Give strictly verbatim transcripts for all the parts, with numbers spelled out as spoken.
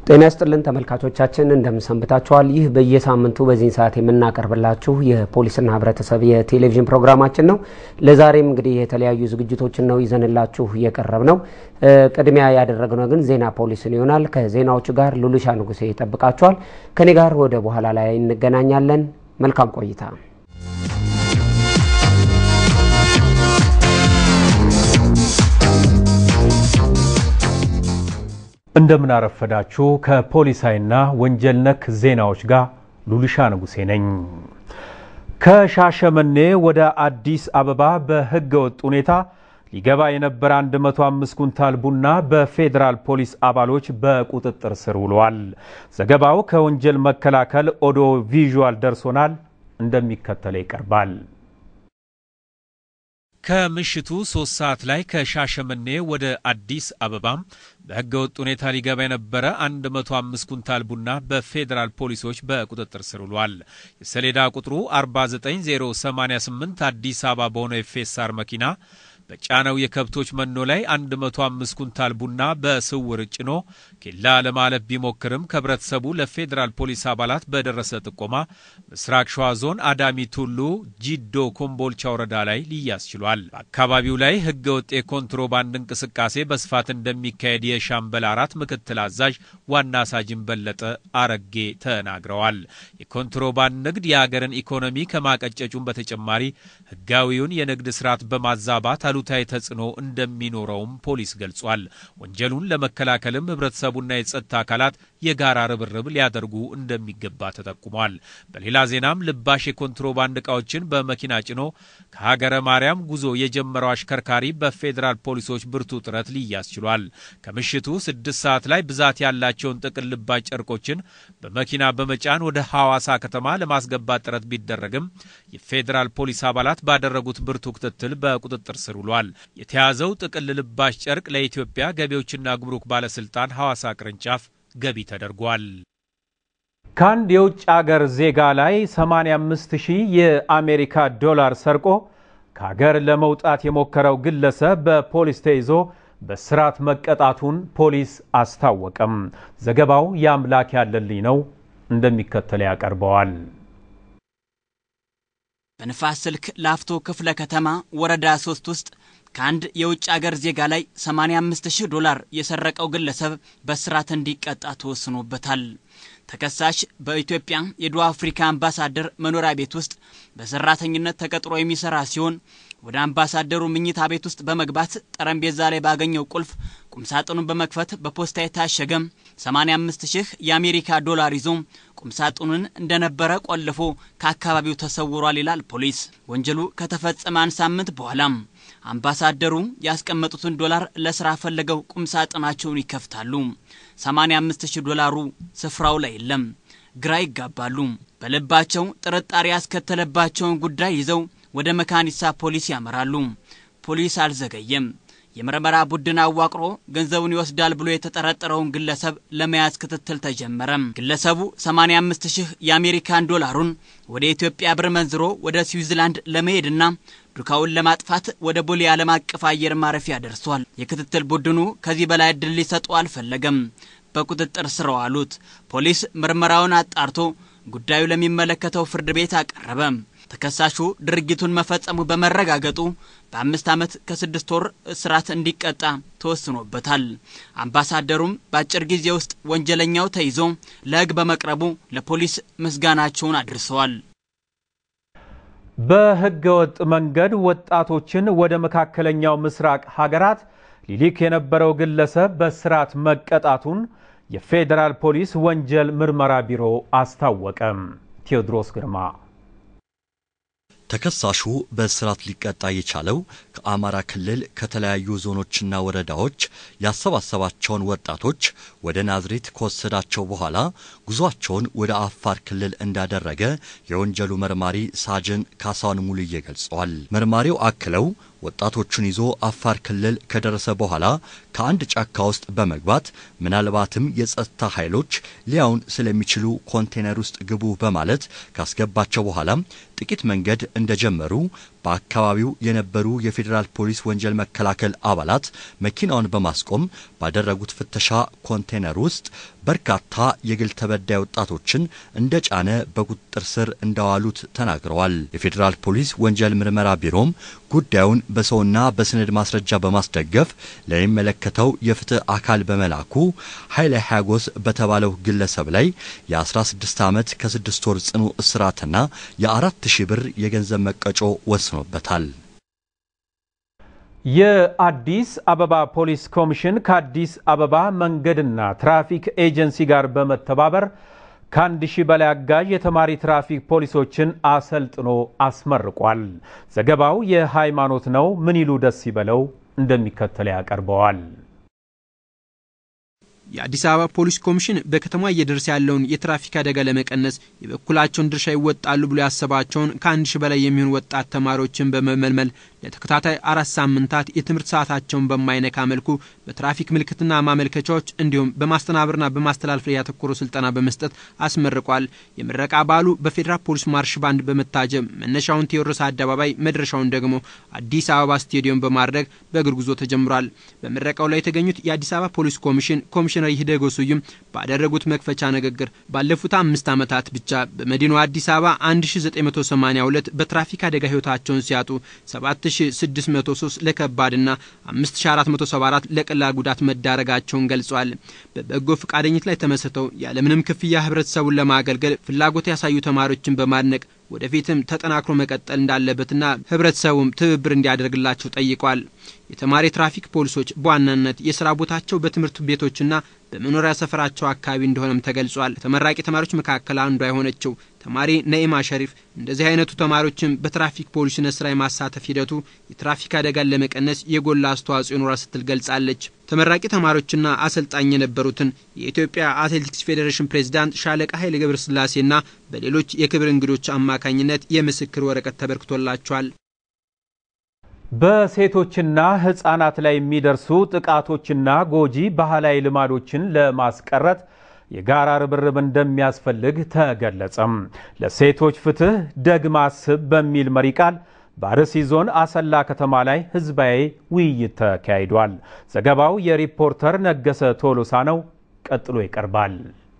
ጤና ይስጥልን ተመልካቾቻችን እንደምን ሰንብታችኋል? ይህ በየሳምንቱ በዚህ ሰዓት የምናቀርብላችሁ የፖሊስና ህብረተሰብ የቴሌቪዥን ፕሮግራማችን ነው። ለዛሬም እንግዲህ የተለያዩ ዝግጅቶችን ነው ይዘንላችሁ የቀረብነው። ቅድሚያ ያደረግነው ግን ዜና ፖሊስን ይሆናል። ከዜናዎቹ ጋር ሉሉሻ ንጉሴ ይጠብቃችኋል። ከኔ ጋር ወደ በኋላ ላይ እንገናኛለን። መልካም ቆይታ። እንደምን አረፈዳችሁ። ከፖሊሳይና ወንጀል ነክ ዜናዎች ጋር ሉሉሻ ንጉሴ ነኝ። ከሻሸመኔ ወደ አዲስ አበባ በህገ ወጥ ሁኔታ ሊገባ የነበረ አንድ መቶ አምስት ኩንታል ቡና በፌደራል ፖሊስ አባሎች በቁጥጥር ስር ውሏል። ዘገባው ከወንጀል መከላከል ኦዲዮ ቪዥዋል ደርሶናል፣ እንደሚከተለው ይቀርባል። ከምሽቱ ሶስት ሰዓት ላይ ከሻሸመኔ ወደ አዲስ አበባ በህገወጥ ሁኔታ ሊገባ የነበረ አንድ መቶ አምስት ኩንታል ቡና በፌደራል ፖሊሶች በቁጥጥር ስር ውሏል። የሰሌዳ ቁጥሩ አርባ ዘጠኝ ዜሮ ሰማንያ ስምንት አዲስ አበባ በሆነ ኤፍኤስአር መኪና በጫነው የከብቶች መኖ ላይ አንድ መቶ አምስት ኩንታል ቡና በስውር ጭኖ ኬላ ለማለፍ ቢሞክርም ከህብረተሰቡ ለፌደራል ፖሊስ አባላት በደረሰ ጥቆማ ምስራቅ ሸዋ ዞን አዳሚ ቱሉ ጂዶ ኮምቦልቻ ወረዳ ላይ ሊያዝ ችሏል። በአካባቢው ላይ ህገወጥ የኮንትሮባንድ እንቅስቃሴ በስፋት እንደሚካሄድ የሻምበል አራት ምክትል አዛዥ ዋና ሳጅን በለጠ አረጌ ተናግረዋል። የኮንትሮባንድ ንግድ የሀገርን ኢኮኖሚ ከማቀጨጩም በተጨማሪ ህጋዊውን የንግድ ስርዓት በማዛባት አሉታዊ ተጽዕኖ እንደሚኖረውም ፖሊስ ገልጿል። ወንጀሉን ለመከላከልም ህብረተሰቡና የጸጥታ አካላት የጋራ ርብርብ ሊያደርጉ እንደሚገባ ተጠቁሟል። በሌላ ዜናም ልባሽ የኮንትሮባንድ ዕቃዎችን በመኪና ጭኖ ከሀገረ ማርያም ጉዞ የጀመረው አሽከርካሪ በፌደራል ፖሊሶች ብርቱ ጥረት ሊያዝ ችሏል። ከምሽቱ ስድስት ሰዓት ላይ ብዛት ያላቸውን ጥቅል ልባሽ ጨርቆችን በመኪና በመጫን ወደ ሐዋሳ ከተማ ለማስገባት ጥረት ቢደረግም የፌደራል ፖሊስ አባላት ባደረጉት ብርቱ ክትትል በቁጥጥር ስር ውሏል። የተያዘው ጥቅል ልባሽ ጨርቅ ለኢትዮጵያ ገቢዎችና ጉምሩክ ባለስልጣን ሐዋሳ ቅርንጫፍ ገቢ ተደርጓል። ካንድ የውጭ ሀገር ዜጋ ላይ ሰማንያ አምስት ሺህ የአሜሪካ ዶላር ሰርቆ ከሀገር ለመውጣት የሞከረው ግለሰብ በፖሊስ ተይዞ በስራት መቀጣቱን ፖሊስ አስታወቀም። ዘገባው ያምላክ ያለልኝ ነው፣ እንደሚከተለው ያቀርበዋል። በንፋስ ስልክ ላፍቶ ክፍለ ከተማ ወረዳ ሶስት ውስጥ ካንድ የውጭ ሀገር ዜጋ ላይ ሰማንያ አምስት ሺህ ዶላር የሰረቀው ግለሰብ በስራት እንዲቀጣ ተወስኖበታል። ተከሳሽ በኢትዮጵያ የደቡብ አፍሪካ አምባሳደር መኖሪያ ቤት ውስጥ በሰራተኝነት ተቀጥሮ የሚሰራ ሲሆን ወደ አምባሳደሩ ምኝታ ቤት ውስጥ በመግባት ጠረጴዛ ላይ ባገኘው ቁልፍ ቁምሳጥኑን በመክፈት በፖስታ የታሸገ ሰማንያ አምስት ሺህ የአሜሪካ ዶላር ይዞ ቁምሳጥኑን እንደነበረ ቆልፎ ከአካባቢው ተሰውሯል ይላል ፖሊስ። ወንጀሉ ከተፈጸመ አንድ ሳምንት በኋላ አምባሳደሩ ያስቀመጡትን ዶላር ለስራ ፈልገው ቁምሳጥናቸውን ይከፍታሉ። ሰማንያ አምስት ሺህ ዶላሩ ስፍራው ላይ የለም። ግራ ይጋባሉ። በልባቸው ጥርጣሬ ያስከተለባቸውን ጉዳይ ይዘው ወደ መካኒሳ ፖሊስ ያመራሉ። ፖሊስ አልዘገየም። የምርመራ ቡድን አዋቅሮ ገንዘቡን ይወስዳል ብሎ የተጠረጠረውን ግለሰብ ለመያዝ ክትትል ተጀመረ። ግለሰቡ ሰማንያ አምስት ሺህ የአሜሪካን ዶላሩን ወደ ኢትዮጵያ ብር መንዝሮ ወደ ስዊዘርላንድ ለመሄድና ዱካውን ለማጥፋት ወደ ቦሌ ዓለም አቀፍ አየር ማረፊያ ደርሷል። የክትትል ቡድኑ ከዚህ በላይ እድል ሊሰጠው አልፈለገም። በቁጥጥር ስር ዋሉት። ፖሊስ ምርመራውን አጣርቶ ጉዳዩ ለሚመለከተው ፍርድ ቤት አቀረበ። ተከሳሹ ድርጊቱን መፈጸሙ በመረጋገጡ በአምስት ዓመት ከስድስት ወር እስራት እንዲቀጣ ተወስኖበታል። አምባሳደሩም በአጭር ጊዜ ውስጥ ወንጀለኛው ተይዞ ለሕግ በመቅረቡ ለፖሊስ ምስጋናቸውን አድርሰዋል። በህገወጥ መንገድ ወጣቶችን ወደ መካከለኛው ምስራቅ ሀገራት ሊልክ የነበረው ግለሰብ በስራት መቀጣቱን የፌደራል ፖሊስ ወንጀል ምርመራ ቢሮ አስታወቀ። ቴዎድሮስ ግርማ ተከሳሹ በስራት ሊቀጣ የቻለው ከአማራ ክልል ከተለያዩ ዞኖችና ወረዳዎች ያሰባሰባቸውን ወጣቶች ወደ ናዝሬት ከወሰዳቸው በኋላ ጉዟቸውን ወደ አፋር ክልል እንዳደረገ የወንጀሉ መርማሪ ሳጅን ካሳውን ሙሉዬ ገልጸዋል። መርማሪው አክለው ወጣቶቹን ይዞ አፋር ክልል ከደረሰ በኋላ ከአንድ ጫካ ውስጥ በመግባት ምናልባትም የጸጥታ ኃይሎች ሊያውን ስለሚችሉ ኮንቴነር ውስጥ ግቡ በማለት ካስገባቸው በኋላ ጥቂት መንገድ እንደጀመሩ በአካባቢው የነበሩ የፌዴራል ፖሊስ ወንጀል መከላከል አባላት መኪናውን በማስቆም ባደረጉት ፍተሻ ኮንቴነር ውስጥ በርካታ የግል ተበዳይ ወጣቶችን እንደጫነ በቁጥጥር ስር እንዳዋሉት ተናግረዋል። የፌዴራል ፖሊስ ወንጀል ምርመራ ቢሮም ጉዳዩን በሰውና በሰነድ ማስረጃ በማስደገፍ ለሚመለከተው የፍትህ አካል በመላኩ ኃይለ ሐጎስ በተባለው ግለሰብ ላይ የ16 ዓመት ከስድስት ወር ጽኑ እስራትና የ4 ሺህ ብር የገንዘብ መቀጮ ወስኖበታል። የአዲስ አበባ ፖሊስ ኮሚሽን ከአዲስ አበባ መንገድና ትራፊክ ኤጀንሲ ጋር በመተባበር ከአንድ ሺህ በላይ አጋዥ የተማሪ ትራፊክ ፖሊሶችን አሰልጥኖ አስመርቋል። ዘገባው የሃይማኖት ነው። ምን ይሉ ደስ ይበለው እንደሚከተል ያቀርበዋል። የአዲስ አበባ ፖሊስ ኮሚሽን በከተማ እየደረሰ ያለውን የትራፊክ አደጋ ለመቀነስ የበኩላቸውን ድርሻ ይወጣሉ ብሎ ያሰባቸውን ከአንድ ሺህ በላይ የሚሆኑ ወጣት ተማሪዎችን በመመልመል ለተከታታይ አራት ሳምንታት የትምህርት ሰዓታቸውን በማይነካ መልኩ በትራፊክ ምልክትና ማመልከቻዎች እንዲሁም በማስተናበርና በማስተላለፍ ላይ ያተኮረ ስልጠና በመስጠት አስመርቋል። የምረቃ በዓሉ በፌዴራል ፖሊስ ማርሽ ባንድ በመታጀብ መነሻውን ቴዎድሮስ አደባባይ መድረሻውን ደግሞ አዲስ አበባ ስቴዲየም በማድረግ በእግር ጉዞ ተጀምሯል። በምረቃው ላይ የተገኙት የአዲስ አበባ ፖሊስ ኮሚሽን ኮሚሽነር ይህደጎ ስዩም ባደረጉት መክፈቻ ንግግር ባለፉት አምስት ዓመታት ብቻ በመዲናዋ አዲስ አበባ አንድ ሺህ ዘጠኝ መቶ ሰማንያ ሁለት በትራፊክ አደጋ ህይወታቸውን ሲያጡ ሰባት ሺህ ስድስት መቶ ሶስት ለከባድና አምስት ሺህ አራት መቶ ሰባ አራት ለቀላል ጉዳት መዳረጋቸውን ገልጿል። በበጎ ፈቃደኝነት ላይ ተመስርተው ያለምንም ክፍያ ህብረተሰቡን ለማገልገል ፍላጎት ያሳዩ ተማሪዎችን በማድነቅ ወደፊትም ተጠናክሮ መቀጠል እንዳለበትና ህብረተሰቡም ትብብር እንዲያደርግላቸው ጠይቋል። የተማሪ ትራፊክ ፖሊሶች በዋናነት የሥራ ቦታቸው በትምህርት ቤቶችና በመኖሪያ ሰፈራቸው አካባቢ እንደሆነም ተገልጿል። ተመራቂ ተማሪዎች መካከል አንዷ የሆነችው ተማሪ ነኢማ ሸሪፍ እንደዚህ አይነቱ ተማሪዎችን በትራፊክ ፖሊስነት ስራ የማሳተፍ ሂደቱ የትራፊክ አደጋን ለመቀነስ የጎላ አስተዋጽኦ ይኖራል ስትል ገልጻለች። ተመራቂ ተማሪዎችና አሰልጣኝ የነበሩትን የኢትዮጵያ አትሌቲክስ ፌዴሬሽን ፕሬዝዳንት ሻለቃ ኃይለ ገብረስላሴና በሌሎች የክብር እንግዶች አማካኝነት የምስክር ወረቀት ተበርክቶላቸዋል። በሴቶችና ህፃናት ላይ የሚደርሱ ጥቃቶችና ጎጂ ባህላዊ ልማዶችን ለማስቀረት የጋራ ርብርብ እንደሚያስፈልግ ተገለጸም። ለሴቶች ፍትህ ደግማ አስብ በሚል መሪ ቃል በአርሲ ዞን አሰላ ከተማ ላይ ህዝባዊ ውይይት ተካሂዷል። ዘገባው የሪፖርተር ነገሰ ቶሎሳ ነው። ቀጥሎ ይቀርባል።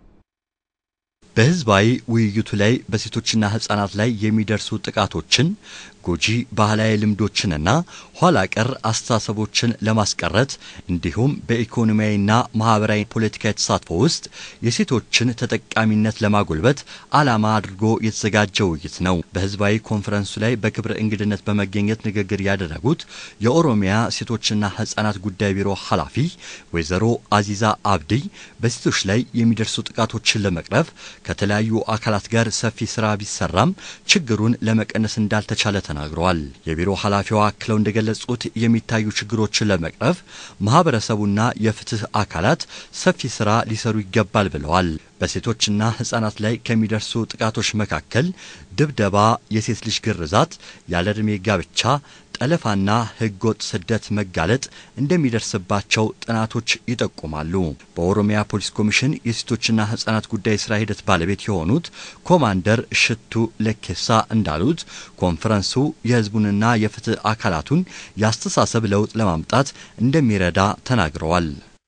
በህዝባዊ ውይይቱ ላይ በሴቶችና ህፃናት ላይ የሚደርሱ ጥቃቶችን ጎጂ ባህላዊ ልምዶችንና ኋላ ቀር አስተሳሰቦችን ለማስቀረት እንዲሁም በኢኮኖሚያዊና ማህበራዊ ፖለቲካዊ ተሳትፎ ውስጥ የሴቶችን ተጠቃሚነት ለማጎልበት ዓላማ አድርጎ የተዘጋጀ ውይይት ነው። በህዝባዊ ኮንፈረንሱ ላይ በክብር እንግድነት በመገኘት ንግግር ያደረጉት የኦሮሚያ ሴቶችና ህፃናት ጉዳይ ቢሮ ኃላፊ ወይዘሮ አዚዛ አብዲ በሴቶች ላይ የሚደርሱ ጥቃቶችን ለመቅረፍ ከተለያዩ አካላት ጋር ሰፊ ስራ ቢሰራም ችግሩን ለመቀነስ እንዳልተቻለ ተናግረዋል። የቢሮ ኃላፊዋ አክለው እንደገለጹት የሚታዩ ችግሮችን ለመቅረፍ ማህበረሰቡና የፍትህ አካላት ሰፊ ስራ ሊሰሩ ይገባል ብለዋል። በሴቶችና ህፃናት ላይ ከሚደርሱ ጥቃቶች መካከል ድብደባ፣ የሴት ልጅ ግርዛት፣ ያለ ዕድሜ ጋብቻ፣ ጠለፋና ህገወጥ ስደት መጋለጥ እንደሚደርስባቸው ጥናቶች ይጠቁማሉ። በኦሮሚያ ፖሊስ ኮሚሽን የሴቶችና ህፃናት ጉዳይ ስራ ሂደት ባለቤት የሆኑት ኮማንደር ሽቱ ለኬሳ እንዳሉት ኮንፈረንሱ የህዝቡንና የፍትህ አካላቱን ያስተሳሰብ ለውጥ ለማምጣት እንደሚረዳ ተናግረዋል።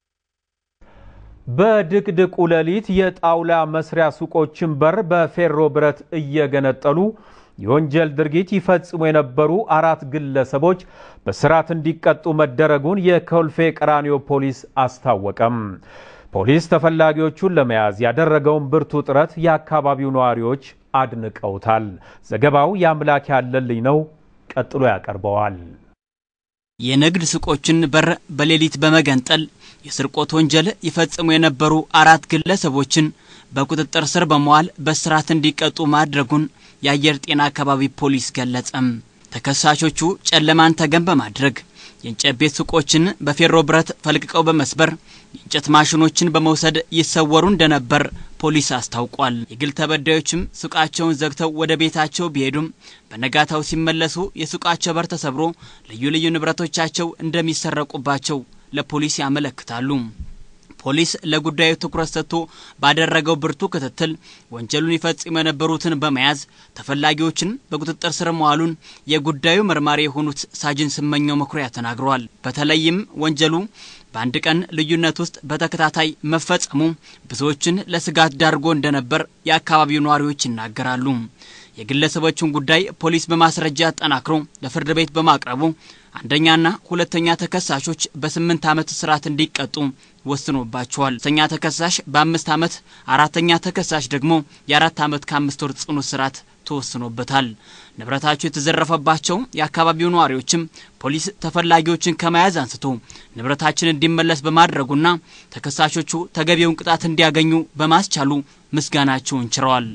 በድቅድቁ ሌሊት የጣውላ መስሪያ ሱቆችን በር በፌሮ ብረት እየገነጠሉ የወንጀል ድርጊት ይፈጽሙ የነበሩ አራት ግለሰቦች በስራት እንዲቀጡ መደረጉን የኮልፌ ቀራኒዮ ፖሊስ አስታወቀም። ፖሊስ ተፈላጊዎቹን ለመያዝ ያደረገውን ብርቱ ጥረት የአካባቢው ነዋሪዎች አድንቀውታል። ዘገባው ያምላክ ያለልኝ ነው። ቀጥሎ ያቀርበዋል። የንግድ ሱቆችን በር በሌሊት በመገንጠል የስርቆት ወንጀል ይፈጽሙ የነበሩ አራት ግለሰቦችን በቁጥጥር ስር በመዋል በስራት እንዲቀጡ ማድረጉን የአየር ጤና አካባቢ ፖሊስ ገለጸም። ተከሳሾቹ ጨለማን ተገን በማድረግ የእንጨት ቤት ሱቆችን በፌሮ ብረት ፈልቅቀው በመስበር የእንጨት ማሽኖችን በመውሰድ ይሰወሩ እንደነበር ፖሊስ አስታውቋል። የግል ተበዳዮችም ሱቃቸውን ዘግተው ወደ ቤታቸው ቢሄዱም በነጋታው ሲመለሱ የሱቃቸው በር ተሰብሮ ልዩ ልዩ ንብረቶቻቸው እንደሚሰረቁባቸው ለፖሊስ ያመለክታሉ። ፖሊስ ለጉዳዩ ትኩረት ሰጥቶ ባደረገው ብርቱ ክትትል ወንጀሉን ይፈጽሙ የነበሩትን በመያዝ ተፈላጊዎችን በቁጥጥር ስር መዋሉን የጉዳዩ መርማሪ የሆኑት ሳጅን ስመኛው መኩሪያ ተናግረዋል። በተለይም ወንጀሉ በአንድ ቀን ልዩነት ውስጥ በተከታታይ መፈጸሙ ብዙዎችን ለስጋት ዳርጎ እንደነበር የአካባቢው ነዋሪዎች ይናገራሉ። የግለሰቦቹን ጉዳይ ፖሊስ በማስረጃ አጠናክሮ ለፍርድ ቤት በማቅረቡ አንደኛና ሁለተኛ ተከሳሾች በስምንት ዓመት እስራት እንዲቀጡ ወስኖባቸዋል። ሶስተኛ ተከሳሽ በአምስት ዓመት፣ አራተኛ ተከሳሽ ደግሞ የአራት ዓመት ከአምስት ወር ጽኑ እስራት ተወስኖበታል። ንብረታቸው የተዘረፈባቸው የአካባቢው ነዋሪዎችም ፖሊስ ተፈላጊዎችን ከመያዝ አንስቶ ንብረታችን እንዲመለስ በማድረጉና ተከሳሾቹ ተገቢውን ቅጣት እንዲያገኙ በማስቻሉ ምስጋናቸውን ችረዋል።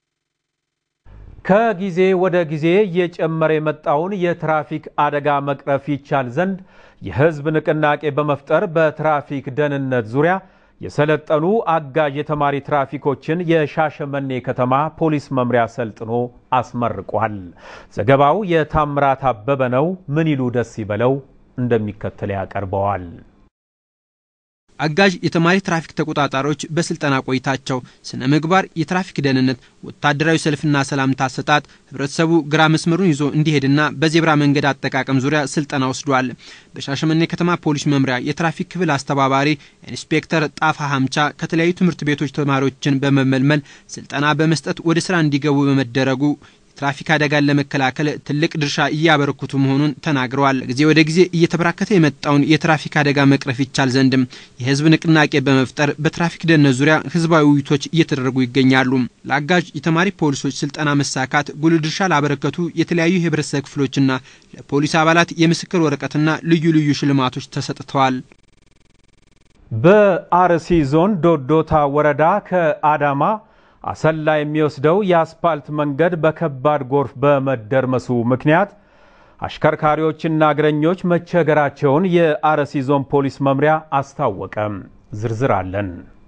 ከጊዜ ወደ ጊዜ እየጨመረ የመጣውን የትራፊክ አደጋ መቅረፍ ይቻል ዘንድ የህዝብ ንቅናቄ በመፍጠር በትራፊክ ደህንነት ዙሪያ የሰለጠኑ አጋዥ የተማሪ ትራፊኮችን የሻሸመኔ ከተማ ፖሊስ መምሪያ ሰልጥኖ አስመርቋል። ዘገባው የታምራት አበበ ነው። ምን ይሉ ደስ ይበለው እንደሚከተል ያቀርበዋል። አጋዥ የተማሪ ትራፊክ ተቆጣጣሪዎች በስልጠና ቆይታቸው ስነ ምግባር፣ የትራፊክ ደህንነት፣ ወታደራዊ ሰልፍና ሰላምታ አሰጣጥ ህብረተሰቡ ግራ መስመሩን ይዞ እንዲሄድና በዜብራ መንገድ አጠቃቀም ዙሪያ ስልጠና ወስዷል። በሻሸመኔ ከተማ ፖሊስ መምሪያ የትራፊክ ክፍል አስተባባሪ ኢንስፔክተር ጣፋ ሀምቻ ከተለያዩ ትምህርት ቤቶች ተማሪዎችን በመመልመል ስልጠና በመስጠት ወደ ስራ እንዲገቡ በመደረጉ ትራፊክ አደጋን ለመከላከል ትልቅ ድርሻ እያበረከቱ መሆኑን ተናግረዋል። ጊዜ ወደ ጊዜ እየተበራከተ የመጣውን የትራፊክ አደጋ መቅረፍ ይቻል ዘንድም የህዝብ ንቅናቄ በመፍጠር በትራፊክ ደህንነት ዙሪያ ህዝባዊ ውይይቶች እየተደረጉ ይገኛሉ። ለአጋዥ የተማሪ ፖሊሶች ስልጠና መሳካት ጉልህ ድርሻ ላበረከቱ የተለያዩ የህብረተሰብ ክፍሎችና ለፖሊስ አባላት የምስክር ወረቀትና ልዩ ልዩ ሽልማቶች ተሰጥተዋል። በአርሲ ዞን ዶዶታ ወረዳ ከአዳማ አሰላ የሚወስደው የአስፓልት መንገድ በከባድ ጎርፍ በመደርመሱ ምክንያት አሽከርካሪዎችና እግረኞች መቸገራቸውን የአርሲ ዞን ፖሊስ መምሪያ አስታወቀ። ዝርዝር አለን።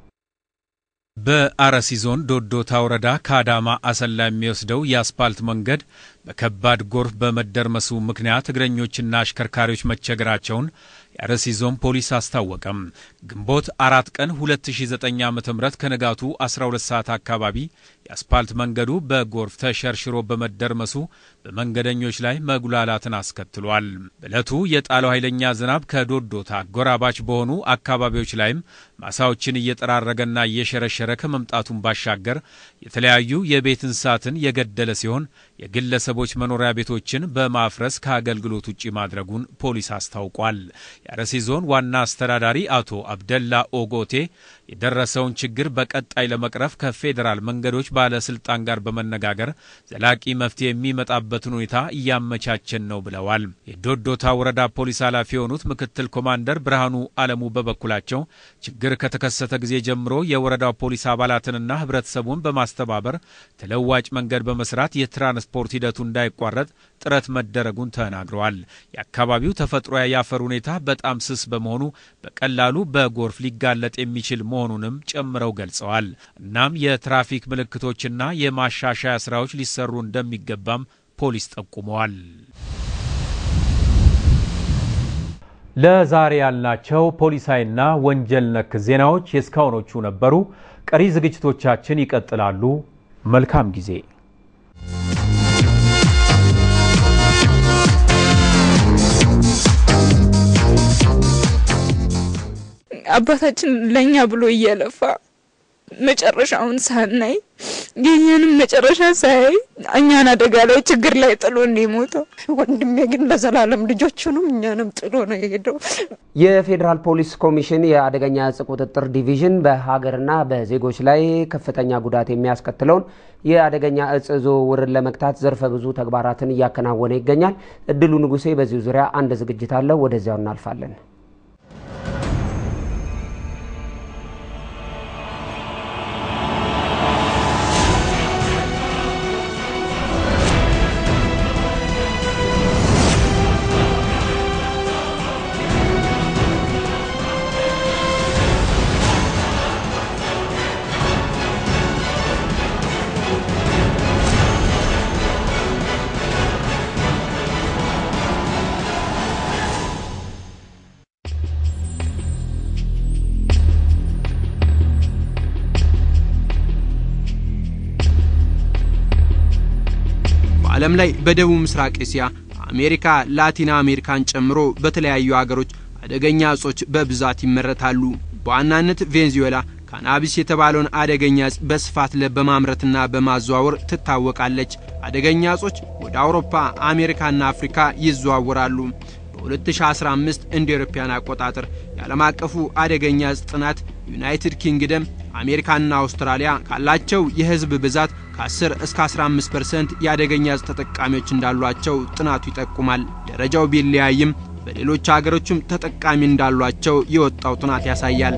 በአርሲ ዞን ዶዶታ ወረዳ ከአዳማ አሰላ የሚወስደው የአስፓልት መንገድ በከባድ ጎርፍ በመደርመሱ ምክንያት እግረኞችና አሽከርካሪዎች መቸገራቸውን የአርሲ ዞን ፖሊስ አስታወቀም። ግንቦት አራት ቀን ሁለት ሺህ ዘጠኝ ዓ.ም ከነጋቱ አስራ ሁለት ሰዓት አካባቢ የአስፓልት መንገዱ በጎርፍ ተሸርሽሮ በመደርመሱ በመንገደኞች ላይ መጉላላትን አስከትሏል። በዕለቱ የጣለው ኃይለኛ ዝናብ ከዶዶታ ጎራባች በሆኑ አካባቢዎች ላይም ማሳዎችን እየጠራረገና እየሸረሸረ ከመምጣቱን ባሻገር የተለያዩ የቤት እንስሳትን የገደለ ሲሆን የግለሰቦች መኖሪያ ቤቶችን በማፍረስ ከአገልግሎት ውጪ ማድረጉን ፖሊስ አስታውቋል። የአርሲ ዞን ዋና አስተዳዳሪ አቶ አብደላ ኦጎቴ የደረሰውን ችግር በቀጣይ ለመቅረፍ ከፌደራል መንገዶች ባለስልጣን ጋር በመነጋገር ዘላቂ መፍትሄ የሚመጣበትን ሁኔታ እያመቻቸን ነው ብለዋል። የዶዶታ ወረዳ ፖሊስ ኃላፊ የሆኑት ምክትል ኮማንደር ብርሃኑ አለሙ በበኩላቸው ችግር ከተከሰተ ጊዜ ጀምሮ የወረዳው ፖሊስ አባላትንና ህብረተሰቡን በማስተባበር ተለዋጭ መንገድ በመስራት የትራንስፖርት ሂደቱ እንዳይቋረጥ ጥረት መደረጉን ተናግረዋል። የአካባቢው ተፈጥሯዊ የአፈር ሁኔታ በጣም ስስ በመሆኑ በቀላሉ በጎርፍ ሊጋለጥ የሚችል መሆኑንም ጨምረው ገልጸዋል። እናም የትራፊክ ምልክቶችና የማሻሻያ ስራዎች ሊሰሩ እንደሚገባም ፖሊስ ጠቁመዋል። ለዛሬ ያልናቸው ፖሊሳይና ወንጀል ነክ ዜናዎች የስካውኖቹ ነበሩ። ቀሪ ዝግጅቶቻችን ይቀጥላሉ። መልካም ጊዜ። አባታችን ለኛ ብሎ እየለፋ መጨረሻውን ሳናይ የኛንም መጨረሻ ሳይ እኛን አደጋ ላይ ችግር ላይ ጥሎ እንደሞተው ወንድሜ ግን ለዘላለም ልጆቹንም እኛንም ጥሎ ነው የሄደው። የፌደራል ፖሊስ ኮሚሽን የአደገኛ እጽ ቁጥጥር ዲቪዥን በሀገርና በዜጎች ላይ ከፍተኛ ጉዳት የሚያስከትለውን የአደገኛ እጽ ዝውውርን ለመግታት ዘርፈ ብዙ ተግባራትን እያከናወነ ይገኛል። እድሉ ንጉሴ በዚህ ዙሪያ አንድ ዝግጅት አለው። ወደዚያው እናልፋለን። በዓለም ላይ በደቡብ ምስራቅ እስያ፣ አሜሪካ፣ ላቲን አሜሪካን ጨምሮ በተለያዩ ሀገሮች አደገኛ እጾች በብዛት ይመረታሉ። በዋናነት ቬንዙዌላ ካናቢስ የተባለውን አደገኛ እጽ በስፋት በማምረትና በማዘዋወር ትታወቃለች። አደገኛ እጾች ወደ አውሮፓ፣ አሜሪካና አፍሪካ ይዘዋወራሉ። በ2015 እንደ አውሮፓውያን አቆጣጠር የዓለም አቀፉ አደገኛ እጽ ጥናት ዩናይትድ ኪንግደም፣ አሜሪካና አውስትራሊያ ካላቸው የህዝብ ብዛት ከ10 እስከ 15 ፐርሰንት የአደገኛ እጽ ተጠቃሚዎች እንዳሏቸው ጥናቱ ይጠቁማል። ደረጃው ቢለያይም በሌሎች ሀገሮችም ተጠቃሚ እንዳሏቸው የወጣው ጥናት ያሳያል።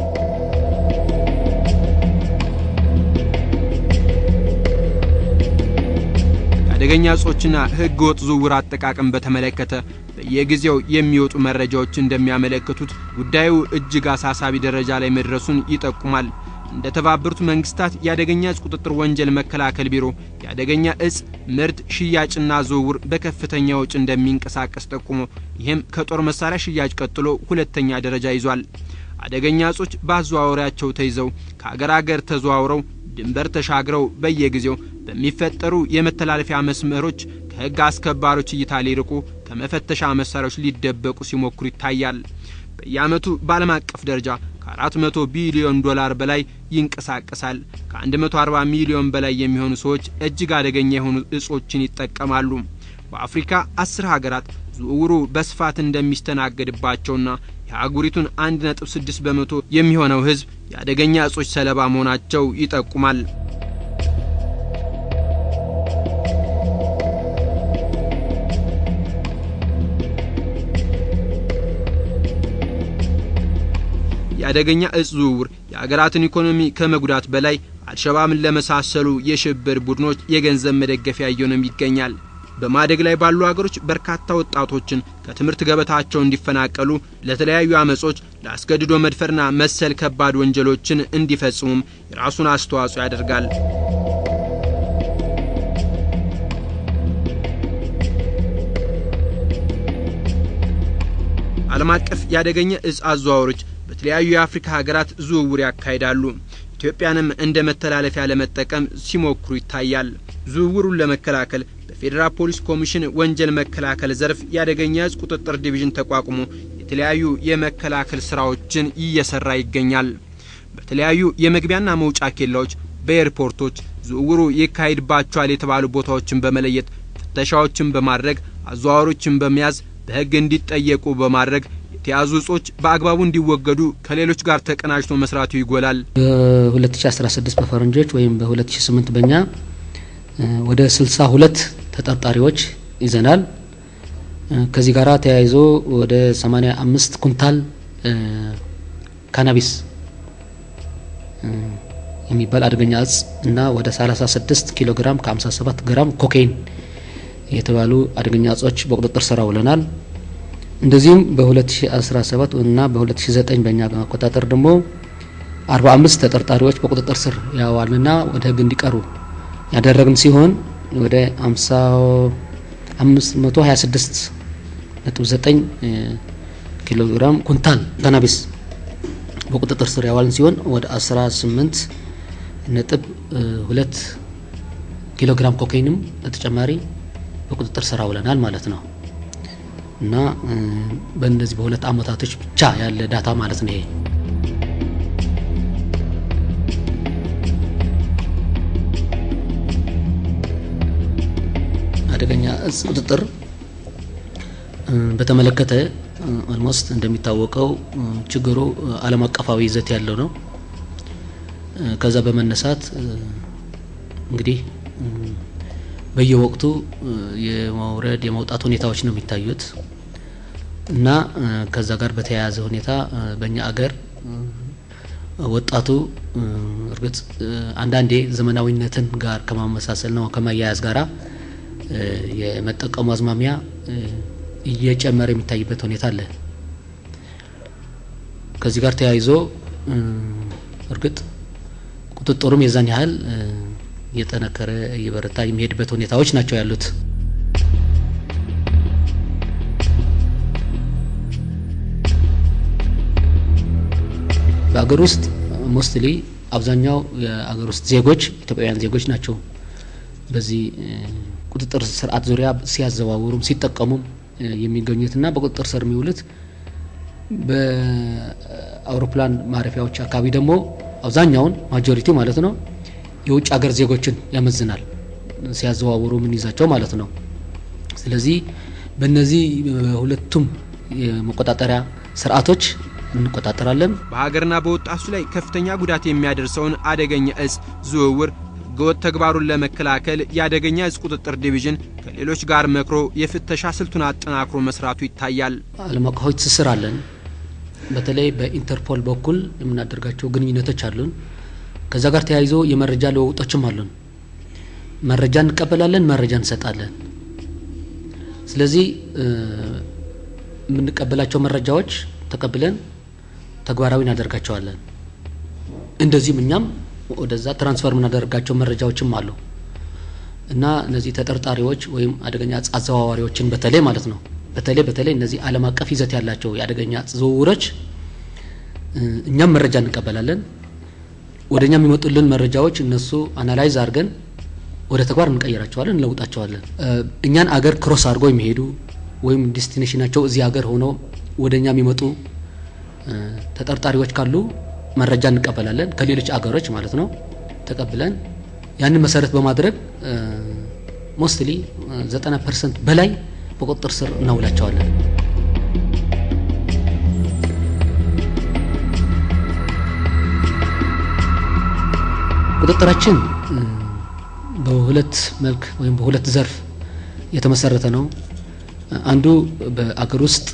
አደገኛ እጾችና ህገወጥ ዝውውር አጠቃቀም በተመለከተ በየጊዜው የሚወጡ መረጃዎች እንደሚያመለክቱት ጉዳዩ እጅግ አሳሳቢ ደረጃ ላይ መድረሱን ይጠቁማል። እንደ ተባበሩት መንግስታት የአደገኛ እጽ ቁጥጥር ወንጀል መከላከል ቢሮ የአደገኛ እጽ ምርት ሽያጭና ዝውውር በከፍተኛ ወጪ እንደሚንቀሳቀስ ጠቁሞ ይህም ከጦር መሳሪያ ሽያጭ ቀጥሎ ሁለተኛ ደረጃ ይዟል። አደገኛ እጾች በአዘዋወሪያቸው ተይዘው ከአገር አገር ተዘዋውረው ድንበር ተሻግረው በየጊዜው በሚፈጠሩ የመተላለፊያ መስመሮች ከህግ አስከባሪዎች እይታ ሊርቁ ከመፈተሻ መሳሪያዎች ሊደበቁ ሲሞክሩ ይታያል። በየዓመቱ በዓለም አቀፍ ደረጃ ከአራት መቶ ቢሊዮን ዶላር በላይ ይንቀሳቀሳል። ከ140 ሚሊዮን በላይ የሚሆኑ ሰዎች እጅግ አደገኛ የሆኑ እጾችን ይጠቀማሉ። በአፍሪካ አስር ሀገራት ዝውውሩ በስፋት እንደሚስተናገድባቸውና የአህጉሪቱን አንድ ነጥብ ስድስት በመቶ የሚሆነው ህዝብ የአደገኛ እጾች ሰለባ መሆናቸው ይጠቁማል። የአደገኛ እጽ ዝውውር የአገራትን ኢኮኖሚ ከመጉዳት በላይ አልሸባብን ለመሳሰሉ የሽብር ቡድኖች የገንዘብ መደገፊያ እየሆነም ይገኛል። በማደግ ላይ ባሉ ሀገሮች በርካታ ወጣቶችን ከትምህርት ገበታቸው እንዲፈናቀሉ፣ ለተለያዩ አመጾች፣ ለአስገድዶ መድፈርና መሰል ከባድ ወንጀሎችን እንዲፈጽሙም የራሱን አስተዋጽኦ ያደርጋል። ዓለም አቀፍ የአደገኛ እጽ አዘዋዋሪዎች በተለያዩ የአፍሪካ ሀገራት ዝውውር ያካሂዳሉ። ኢትዮጵያንም እንደ መተላለፊያ ለመጠቀም ሲሞክሩ ይታያል። ዝውውሩን ለመከላከል በፌደራል ፖሊስ ኮሚሽን ወንጀል መከላከል ዘርፍ የአደገኛ እጽ ቁጥጥር ዲቪዥን ተቋቁሞ የተለያዩ የመከላከል ስራዎችን እየሰራ ይገኛል። በተለያዩ የመግቢያና መውጫ ኬላዎች፣ በኤርፖርቶች ዝውውሩ ይካሄድባቸዋል የተባሉ ቦታዎችን በመለየት ፍተሻዎችን በማድረግ አዘዋዋሪዎችን በመያዝ በህግ እንዲጠየቁ በማድረግ የተያዙ እጾች በአግባቡ እንዲወገዱ ከሌሎች ጋር ተቀናጅቶ መስራቱ ይጎላል። በ2016 በፈረንጆች ወይም በ2008 በእኛ ወደ ስልሳ ሁለት ተጠርጣሪዎች ይዘናል። ከዚህ ጋር ተያይዞ ወደ ሰማንያ አምስት ኩንታል ካናቢስ የሚባል አደገኛ እጽ እና ወደ ሰላሳ ስድስት ኪሎ ግራም ከ57 ግራም ኮካይን የተባሉ አደገኛ እጾች በቁጥጥር ስር ውለናል። እንደዚህም በ2017 እና በ2009 በእኛ አቆጣጠር ደግሞ አርባ አምስት ተጠርጣሪዎች በቁጥጥር ስር ያዋልንና ወደ ህግ እንዲቀሩ ያደረግን ሲሆን ወደ አምስት መቶ ሀያ ስድስት ነጥብ ዘጠኝ ኪሎ ግራም ኩንታል ካናቢስ በቁጥጥር ስር ያዋልን ሲሆን ወደ አስራ ስምንት ነጥብ ሁለት ኪሎ ግራም ኮካይንም ተጨማሪ በቁጥጥር ስር አውለናል ማለት ነው። እና በእነዚህ በሁለት አመታቶች ብቻ ያለ ዳታ ማለት ነው። ይሄ አደገኛ እጽ ቁጥጥር በተመለከተ ኦልሞስት እንደሚታወቀው ችግሩ ዓለም አቀፋዊ ይዘት ያለው ነው። ከዛ በመነሳት እንግዲህ በየወቅቱ የመውረድ የመውጣት ሁኔታዎች ነው የሚታዩት እና ከዛ ጋር በተያያዘ ሁኔታ በእኛ አገር ወጣቱ እርግጥ አንዳንዴ ዘመናዊነትን ጋር ከማመሳሰል ነው ከማያያዝ ጋራ የመጠቀሙ አዝማሚያ እየጨመረ የሚታይበት ሁኔታ አለ። ከዚህ ጋር ተያይዞ እርግጥ ቁጥጥሩም የዛን ያህል እየጠነከረ እየበረታ የሚሄድበት ሁኔታዎች ናቸው ያሉት። በአገር ውስጥ ሞስትሊ አብዛኛው የአገር ውስጥ ዜጎች ኢትዮጵያውያን ዜጎች ናቸው በዚህ ቁጥጥር ስርዓት ዙሪያ ሲያዘዋውሩም ሲጠቀሙም የሚገኙትና በቁጥጥር ስር የሚውሉት በአውሮፕላን ማረፊያዎች አካባቢ ደግሞ አብዛኛውን ማጆሪቲ ማለት ነው የውጭ ሀገር ዜጎችን ያመዝናል ሲያዘዋውሩ ምን ይዛቸው ማለት ነው። ስለዚህ በእነዚህ ሁለቱም የመቆጣጠሪያ ስርዓቶች እንቆጣጠራለን። በሀገርና በወጣቱ ላይ ከፍተኛ ጉዳት የሚያደርሰውን አደገኛ እጽ ዝውውር ህገወጥ ተግባሩን ለመከላከል ያደገኛ እጽ ቁጥጥር ዲቪዥን ከሌሎች ጋር መክሮ የፍተሻ ስልቱን አጠናክሮ መስራቱ ይታያል። ዓለም አቀፋዊ ትስስር አለን። በተለይ በኢንተርፖል በኩል የምናደርጋቸው ግንኙነቶች አሉን። ከዛ ጋር ተያይዞ የመረጃ ለውጦችም አሉን። መረጃ እንቀበላለን፣ መረጃ እንሰጣለን። ስለዚህ የምንቀበላቸው መረጃዎች ተቀብለን ተግባራዊ እናደርጋቸዋለን። እንደዚህም እኛም ወደዛ ትራንስፈር እናደርጋቸው መረጃዎችም አሉ እና እነዚህ ተጠርጣሪዎች ወይም አደገኛ እጽ አዘዋዋሪዎችን በተለይ ማለት ነው በተለይ በተለይ እነዚህ ዓለም አቀፍ ይዘት ያላቸው የአደገኛ እጽ ዝውውሮች እኛም መረጃ እንቀበላለን። ወደኛ የሚመጡልን መረጃዎች እነሱ አናላይዝ አድርገን ወደ ተግባር እንቀይራቸዋለን፣ እንለውጣቸዋለን። እኛን አገር ክሮስ አድርገው የሚሄዱ ወይም ዲስቲኔሽናቸው እዚህ ሀገር ሆኖ ወደኛ የሚመጡ ተጠርጣሪዎች ካሉ መረጃ እንቀበላለን ከሌሎች አገሮች ማለት ነው። ተቀብለን ያንን መሰረት በማድረግ ሞስትሊ ዘጠና ፐርሰንት በላይ በቁጥጥር ስር እናውላቸዋለን። ቁጥጥራችን በሁለት መልክ ወይም በሁለት ዘርፍ የተመሰረተ ነው። አንዱ በአገር ውስጥ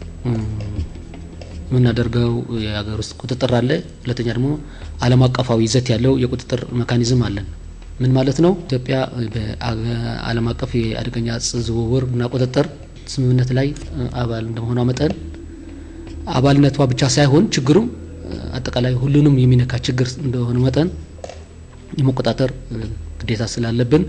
ምናደርገው የአገር ውስጥ ቁጥጥር አለ። ሁለተኛ ደግሞ ዓለም አቀፋዊ ይዘት ያለው የቁጥጥር ሜካኒዝም አለን። ምን ማለት ነው? ኢትዮጵያ በዓለም አቀፍ የአደገኛ እጽ ዝውውር እና ቁጥጥር ስምምነት ላይ አባል እንደሆነ መጠን አባልነቷ ብቻ ሳይሆን ችግሩ አጠቃላይ ሁሉንም የሚነካ ችግር እንደሆነ መጠን የመቆጣጠር ግዴታ ስላለብን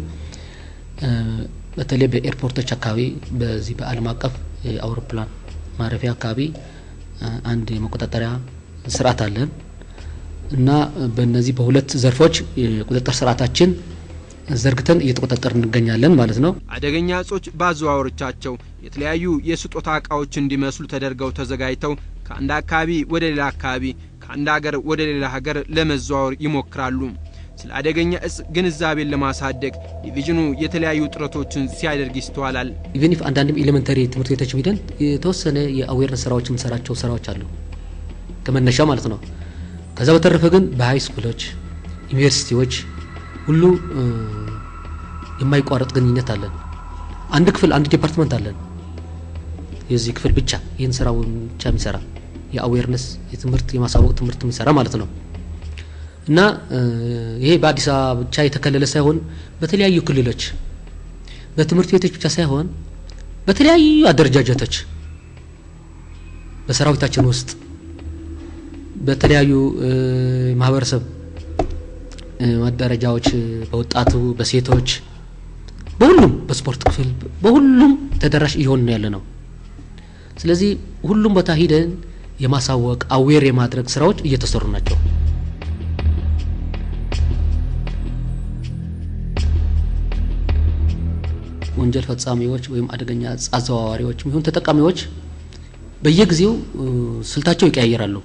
በተለይ በኤርፖርቶች አካባቢ በዚህ በዓለም አቀፍ የአውሮፕላን ማረፊያ አካባቢ አንድ የመቆጣጠሪያ ስርዓት አለን እና በእነዚህ በሁለት ዘርፎች የቁጥጥር ስርዓታችን ዘርግተን እየተቆጣጠርን እንገኛለን ማለት ነው። አደገኛ እጾች ባዘዋወሮቻቸው የተለያዩ የስጦታ ዕቃዎች እንዲመስሉ ተደርገው ተዘጋጅተው ከአንድ አካባቢ ወደ ሌላ አካባቢ ከአንድ ሀገር ወደ ሌላ ሀገር ለመዘዋወር ይሞክራሉ። ስለ አደገኛ እጽ ግንዛቤን ለማሳደግ ዲቪዥኑ የተለያዩ ጥረቶችን ሲያደርግ ይስተዋላል። ኢቨን ኢፍ አንዳንድም ኤሌመንተሪ ትምህርት ቤቶች ሄደን የተወሰነ የአዌርነስ ስራዎችን ሰራቸው ስራዎች አሉ ከመነሻ ማለት ነው። ከዛ በተረፈ ግን በሃይ ስኩሎች ዩኒቨርሲቲዎች ሁሉ የማይቋረጥ ግንኙነት አለን። አንድ ክፍል አንድ ዲፓርትመንት አለን የዚህ ክፍል ብቻ ይህን ስራው ብቻ የሚሰራ የአዌርነስ የትምህርት የማሳወቅ ትምህርት የሚሰራ ማለት ነው እና ይሄ በአዲስ አበባ ብቻ የተከለለ ሳይሆን በተለያዩ ክልሎች በትምህርት ቤቶች ብቻ ሳይሆን በተለያዩ አደረጃጀቶች በሰራዊታችን ውስጥ በተለያዩ ማህበረሰብ ማደረጃዎች በወጣቱ በሴቶች በሁሉም በስፖርት ክፍል በሁሉም ተደራሽ ይሆን ያለ ነው። ስለዚህ ሁሉም ቦታ ሄደን የማሳወቅ አዌር የማድረግ ስራዎች እየተሰሩ ናቸው። ወንጀል ፈጻሚዎች ወይም አደገኛ እጽ አዘዋዋሪዎች ይሁን ተጠቃሚዎች በየጊዜው ስልታቸው ይቀያየራሉ።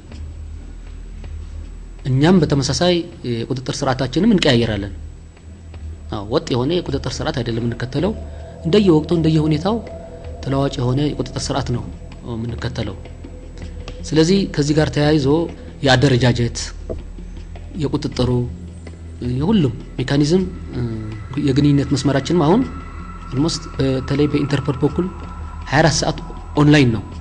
እኛም በተመሳሳይ የቁጥጥር ስርዓታችንን እንቀያየራለን። አዎ ወጥ የሆነ የቁጥጥር ስርዓት አይደለም እንከተለው። እንደየወቅቱ እንደየሁኔታው ተለዋጭ የሆነ የቁጥጥር ስርዓት ነው የምንከተለው። ስለዚህ ከዚህ ጋር ተያይዞ የአደረጃጀት የቁጥጥሩ የሁሉም ሜካኒዝም የግንኙነት መስመራችንም አሁን almost በተለይ በኢንተርፖል በኩል ሃያ አራት ሰዓት ኦንላይን ነው።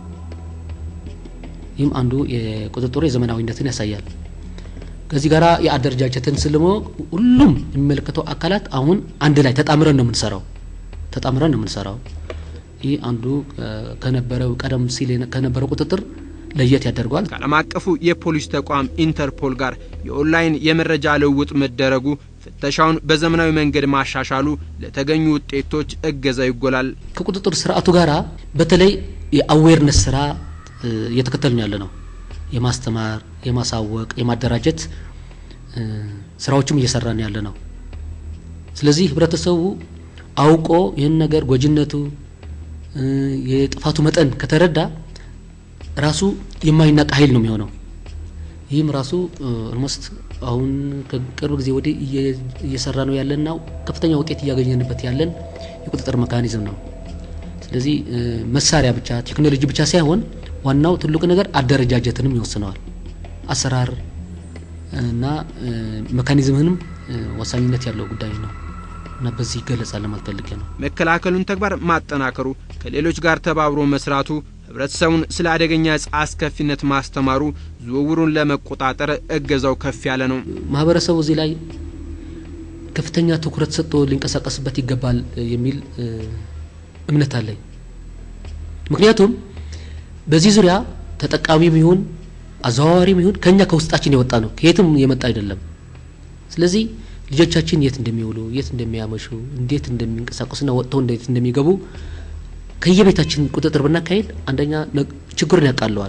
ይህም አንዱ የቁጥጥሩ የዘመናዊነትን ያሳያል። ከዚህ ጋራ የአደረጃጀትን ስልሞ ሁሉም የሚመለከተው አካላት አሁን አንድ ላይ ተጣምረን ነው የምንሰራው ተጣምረን ነው የምንሰራው። ይህ አንዱ ከነበረው ቀደም ሲል ከነበረው ቁጥጥር ለየት ያደርጋል። ከዓለም አቀፉ የፖሊስ ተቋም ኢንተርፖል ጋር የኦንላይን የመረጃ ልውውጥ መደረጉ ፍተሻውን በዘመናዊ መንገድ ማሻሻሉ ለተገኙ ውጤቶች እገዛ ይጎላል። ከቁጥጥር ስርዓቱ ጋራ በተለይ የአዌርነስ ስራ እየተከተልን ያለ ነው። የማስተማር የማሳወቅ የማደራጀት ስራዎችም እየሰራን ያለ ነው። ስለዚህ ህብረተሰቡ አውቆ ይሄን ነገር ጎጅነቱ የጥፋቱ መጠን ከተረዳ ራሱ የማይናቅ ኃይል ነው የሚሆነው። ይህም ራሱ ኦልሞስት አሁን ከቅርብ ጊዜ ወዲህ እየሰራ ነው ያለና ከፍተኛ ውጤት እያገኘንበት ያለን የቁጥጥር ሜካኒዝም ነው። ስለዚህ መሳሪያ ብቻ ቴክኖሎጂ ብቻ ሳይሆን ዋናው ትልቁ ነገር አደረጃጀትንም ይወስነዋል። አሰራር እና ሜካኒዝምንም ወሳኝነት ያለው ጉዳይ ነው እና በዚህ ይገለጻል ማለት ፈልጌ ነው። መከላከሉን ተግባር ማጠናከሩ ከሌሎች ጋር ተባብሮ መስራቱ ህብረተሰቡን ስለ አደገኛ ዕፅ አስከፊነት ማስተማሩ ዝውውሩን ለመቆጣጠር እገዛው ከፍ ያለ ነው። ማህበረሰቡ እዚህ ላይ ከፍተኛ ትኩረት ሰጥቶ ሊንቀሳቀስበት ይገባል የሚል እምነት አለኝ። ምክንያቱም በዚህ ዙሪያ ተጠቃሚም ይሁን አዘዋዋሪም ይሁን ከኛ ከውስጣችን የወጣ ነው፣ ከየትም የመጣ አይደለም። ስለዚህ ልጆቻችን የት እንደሚውሉ የት እንደሚያመሹ እንዴት እንደሚንቀሳቀሱና ወጥተው እንዴት እንደሚገቡ ከየቤታችን ቁጥጥር ብናካሄድ አንደኛ ችግሩን ያቃለዋል።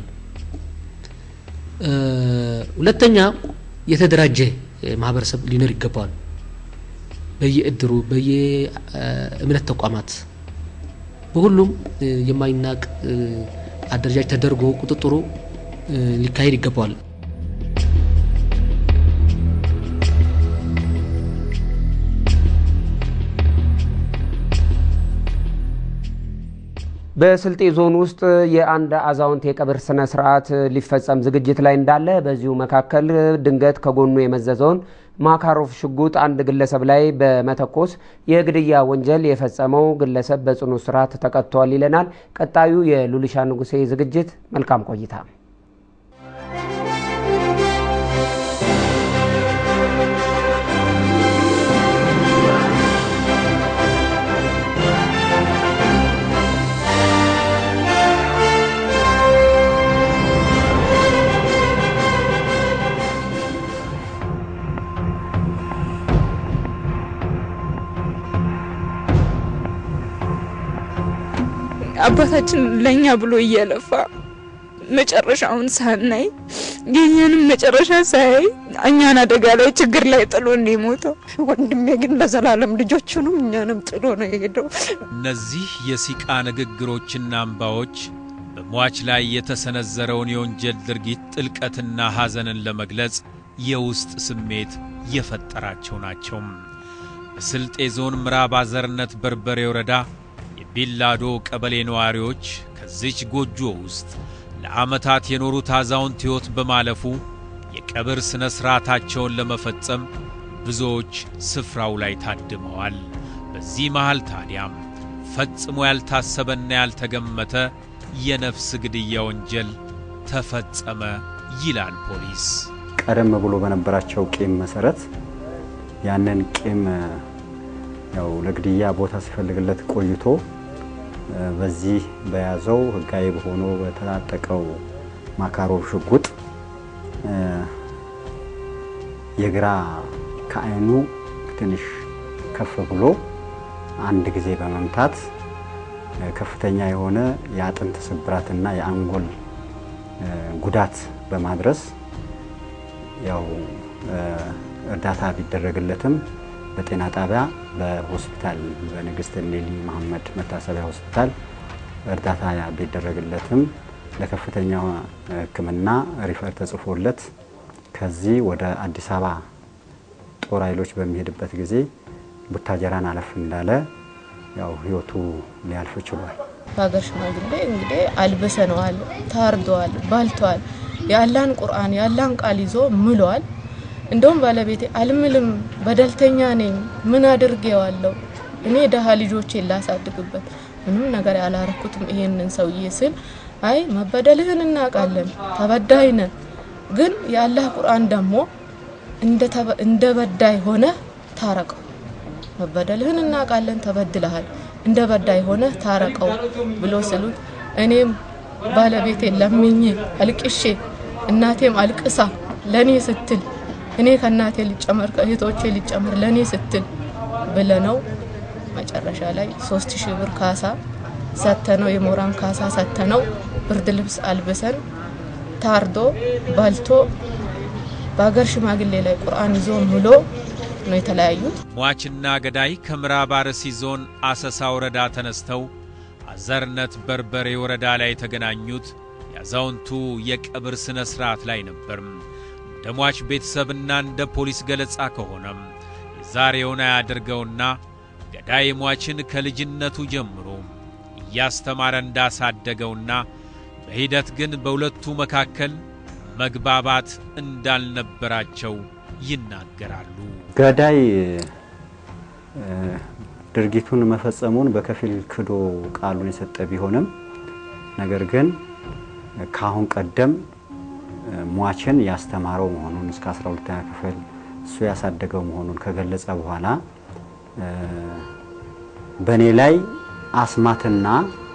ሁለተኛ የተደራጀ ማህበረሰብ ሊኖር ይገባል። በየእድሩ በየእምነት ተቋማት በሁሉም የማይናቅ አደረጃጀት ተደርጎ ቁጥጥሩ ሊካሄድ ይገባል። በስልጤ ዞን ውስጥ የአንድ አዛውንት የቀብር ስነ ስርዓት ሊፈጸም ዝግጅት ላይ እንዳለ በዚሁ መካከል ድንገት ከጎኑ የመዘዘውን ማካሮፍ ሽጉጥ አንድ ግለሰብ ላይ በመተኮስ የግድያ ወንጀል የፈጸመው ግለሰብ በጽኑ እስራት ተቀጥቷል ይለናል ቀጣዩ የሉሊሻ ንጉሴ ዝግጅት። መልካም ቆይታ። አባታችን ለኛ ብሎ እየለፋ መጨረሻውን ሳናይ የኛንም መጨረሻ ሳይ እኛን አደጋ ላይ ችግር ላይ ጥሎ እንደሞተው ወንድሜ ግን ለዘላለም ልጆቹንም እኛንም ጥሎ ነው የሄደው። እነዚህ የሲቃ ንግግሮችና እንባዎች በሟች ላይ የተሰነዘረውን የወንጀል ድርጊት ጥልቀትና ሐዘንን ለመግለጽ የውስጥ ስሜት የፈጠራቸው ናቸው። በስልጤ ዞን ምዕራብ አዘርነት በርበሬ ወረዳ ቢላዶ ቀበሌ ነዋሪዎች ከዚች ጎጆ ውስጥ ለዓመታት የኖሩት አዛውንት ሕይወት በማለፉ የቀብር ስነ ስርዓታቸውን ለመፈጸም ብዙዎች ስፍራው ላይ ታድመዋል። በዚህ መሃል ታዲያም ፈጽሞ ያልታሰበና ያልተገመተ የነፍስ ግድያ ወንጀል ተፈጸመ ይላል ፖሊስ። ቀደም ብሎ በነበራቸው ቂም መሰረት ያንን ቂም ያው ለግድያ ቦታ ሲፈልግለት ቆይቶ በዚህ በያዘው ህጋዊ በሆኖ በተጣጠቀው ማካሮፍ ሽጉጥ የግራ ከአይኑ ትንሽ ከፍ ብሎ አንድ ጊዜ በመምታት ከፍተኛ የሆነ የአጥንት ስብራትና የአንጎል ጉዳት በማድረስ ያው እርዳታ ቢደረግለትም በጤና ጣቢያ በሆስፒታል በንግስት ኔሊ መሐመድ መታሰቢያ ሆስፒታል እርዳታ ቢደረግለትም ለከፍተኛ ሕክምና ሪፈር ተጽፎለት ከዚህ ወደ አዲስ አበባ ጦር ኃይሎች በሚሄድበት ጊዜ ቡታጀራን አለፍ እንዳለ ያው ህይወቱ ሊያልፍ ችሏል። ባገር ሽማግሌ እንግዲህ አልበሰነዋል፣ ታርዷል፣ ባልቷል። ያላን ቁርአን ያላን ቃል ይዞ ምሏል። እንደውም ባለቤቴ አልምልም በደልተኛ ነኝ ምን አድርጌዋለሁ እኔ ደሃ ልጆቼ ላሳድግበት ምንም ነገር ያላረኩትም ይሄንን ሰውዬ ስል አይ መበደልህን እናቃለን ተበዳይነ ግን ያላህ ቁርአን ደግሞ እንደ እንደ በዳይ ሆነ ታረቀው መበደልህን እናቃለን ተበድለሃል እንደ በዳይ ሆነ ታረቀው ብሎ ስሉት እኔም ባለቤቴ ለምኜ አልቅሼ እናቴም አልቅሳ ለኔ ስትል እኔ ከናቴ ልጨመር ከእህቶቼ ልጨመር ለኔ ስትል ብለነው መጨረሻ ላይ ሶስት ሺህ ብር ካሳ ሰተነው የሞራን ካሳ ሰተነው ብርድ ልብስ አልበሰን ታርዶ ባልቶ ባገር ሽማግሌ ላይ ቁርአን ይዞ ሙሉ ነው የተለያዩት። ሟችና ገዳይ ከምዕራብ አርሲ ዞን አሰሳ ወረዳ ተነስተው አዘርነት በርበሬ ወረዳ ላይ የተገናኙት ያዛውንቱ የቀብር ስነ ስርዓት ላይ ነበር። እንደ ሟች ቤተሰብና እንደ ፖሊስ ገለጻ ከሆነም የዛሬውን ያደርገውና ገዳይ ሟችን ከልጅነቱ ጀምሮ ያስተማረ እንዳሳደገውና በሂደት ግን በሁለቱ መካከል መግባባት እንዳልነበራቸው ይናገራሉ። ገዳይ ድርጊቱን መፈጸሙን በከፊል ክዶ ቃሉን የሰጠ ቢሆንም ነገር ግን ካሁን ቀደም ሟችን ያስተማረው መሆኑን እስከ አስራ ሁለተኛ ክፍል እሱ ያሳደገው መሆኑን ከገለጸ በኋላ በኔ ላይ አስማትና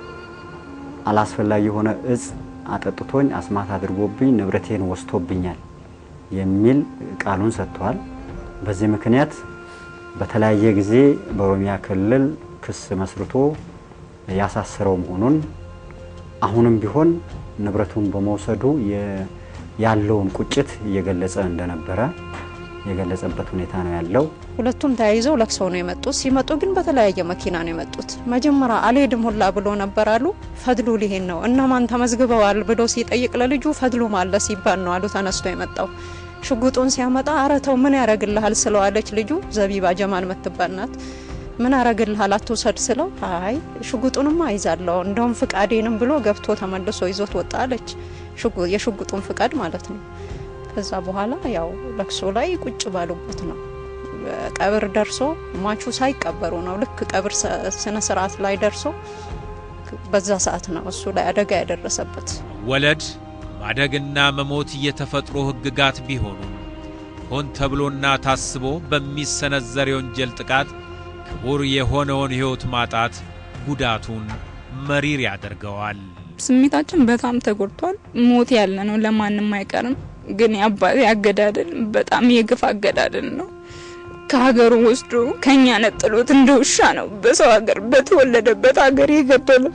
አላስፈላጊ የሆነ እጽ አጠጥቶኝ አስማት አድርጎብኝ ንብረቴን ወስቶብኛል የሚል ቃሉን ሰጥቷል። በዚህ ምክንያት በተለያየ ጊዜ በኦሮሚያ ክልል ክስ መስርቶ ያሳሰረው መሆኑን አሁንም ቢሆን ንብረቱን በመውሰዱ ያለውን ቁጭት እየገለጸ እንደነበረ የገለጸበት ሁኔታ ነው ያለው። ሁለቱም ተያይዘው ለክሰው ነው የመጡት። ሲመጡ ግን በተለያየ መኪና ነው የመጡት። መጀመሪያ አልሄድም ሁላ ብሎ ነበር አሉ። ፈድሉ ሊሄን ነው እና ማን ተመዝግበዋል ብሎ ሲጠይቅ ለልጁ ፈድሉ ማለት ሲባል ነው አሉ ተነስቶ የመጣው። ሽጉጡን ሲያመጣ አረተው ምን ያረግልሃል ስለዋለች ልጁ ዘቢባ ጀማል መትባልናት ምን ያረግልሃል አትወሰድ ስለው አይ ሽጉጡንማ አይዛለው እንደውም ፍቃዴንም ብሎ ገብቶ ተመልሶ ይዞት ወጣ አለች። ሽጉጥ የሽጉጡን ፍቃድ ማለት ነው። ከዛ በኋላ ያው ለክሶ ላይ ቁጭ ባሉበት ነው ቀብር ደርሶ ሟቹ ሳይቀበሩ ነው ልክ ቀብር ስነ ስርዓት ላይ ደርሶ በዛ ሰዓት ነው እሱ ላይ አደጋ ያደረሰበት። ወለድ ማደግና መሞት የተፈጥሮ ህግጋት ቢሆኑ ሆን ተብሎና ታስቦ በሚሰነዘር የወንጀል ጥቃት ክቡር የሆነውን ህይወት ማጣት ጉዳቱን መሪር ያደርገዋል። ስሜታችን በጣም ተጎድቷል። ሞት ያለ ነው ለማንንም አይቀርም። ግን ያባቴ አገዳደል በጣም የግፍ አገዳደል ነው። ከሀገሩ ወስዶ ከኛ ነጥሎት እንደውሻ ነው በሰው ሀገር በተወለደበት ሀገር የገደለው።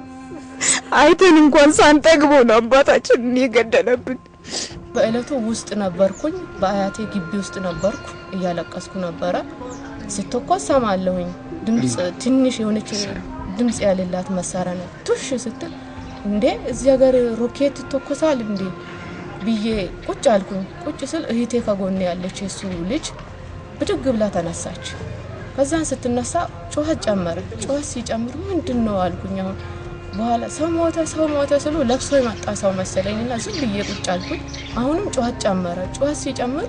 አይተን እንኳን ሳንጠግቦ ነው አባታችን የገደለብን። በእለቱ ውስጥ ነበርኩኝ። በአያቴ ግቢ ውስጥ ነበርኩ። እያለቀስኩ ነበረ። ስትተኮስ ሰማለሁኝ። ድምጽ ትንሽ የሆነች ድምጽ ያለላት መሳሪያ ነው ቱሽ ስትል እንዴ እዚህ ሀገር ሮኬት ተተኮሳል እንዴ ብዬ ቁጭ አልኩኝ። ቁጭ ስል እህቴ ከጎኔ ያለች እሱ ልጅ ብድግ ብላ ተነሳች። ከዛን ስትነሳ ጮኸት ጨመረ። ጮኸት ሲጨምር ምንድነው አልኩኝ። አሁን በኋላ ሰው ሞተ ሰው ሞተ ስሉ ለብሶ የመጣ ሰው መሰለኝና ዝም ብዬ ቁጭ አልኩኝ። አሁንም ጮኸት ጨመረ። ጮኸት ሲጨምር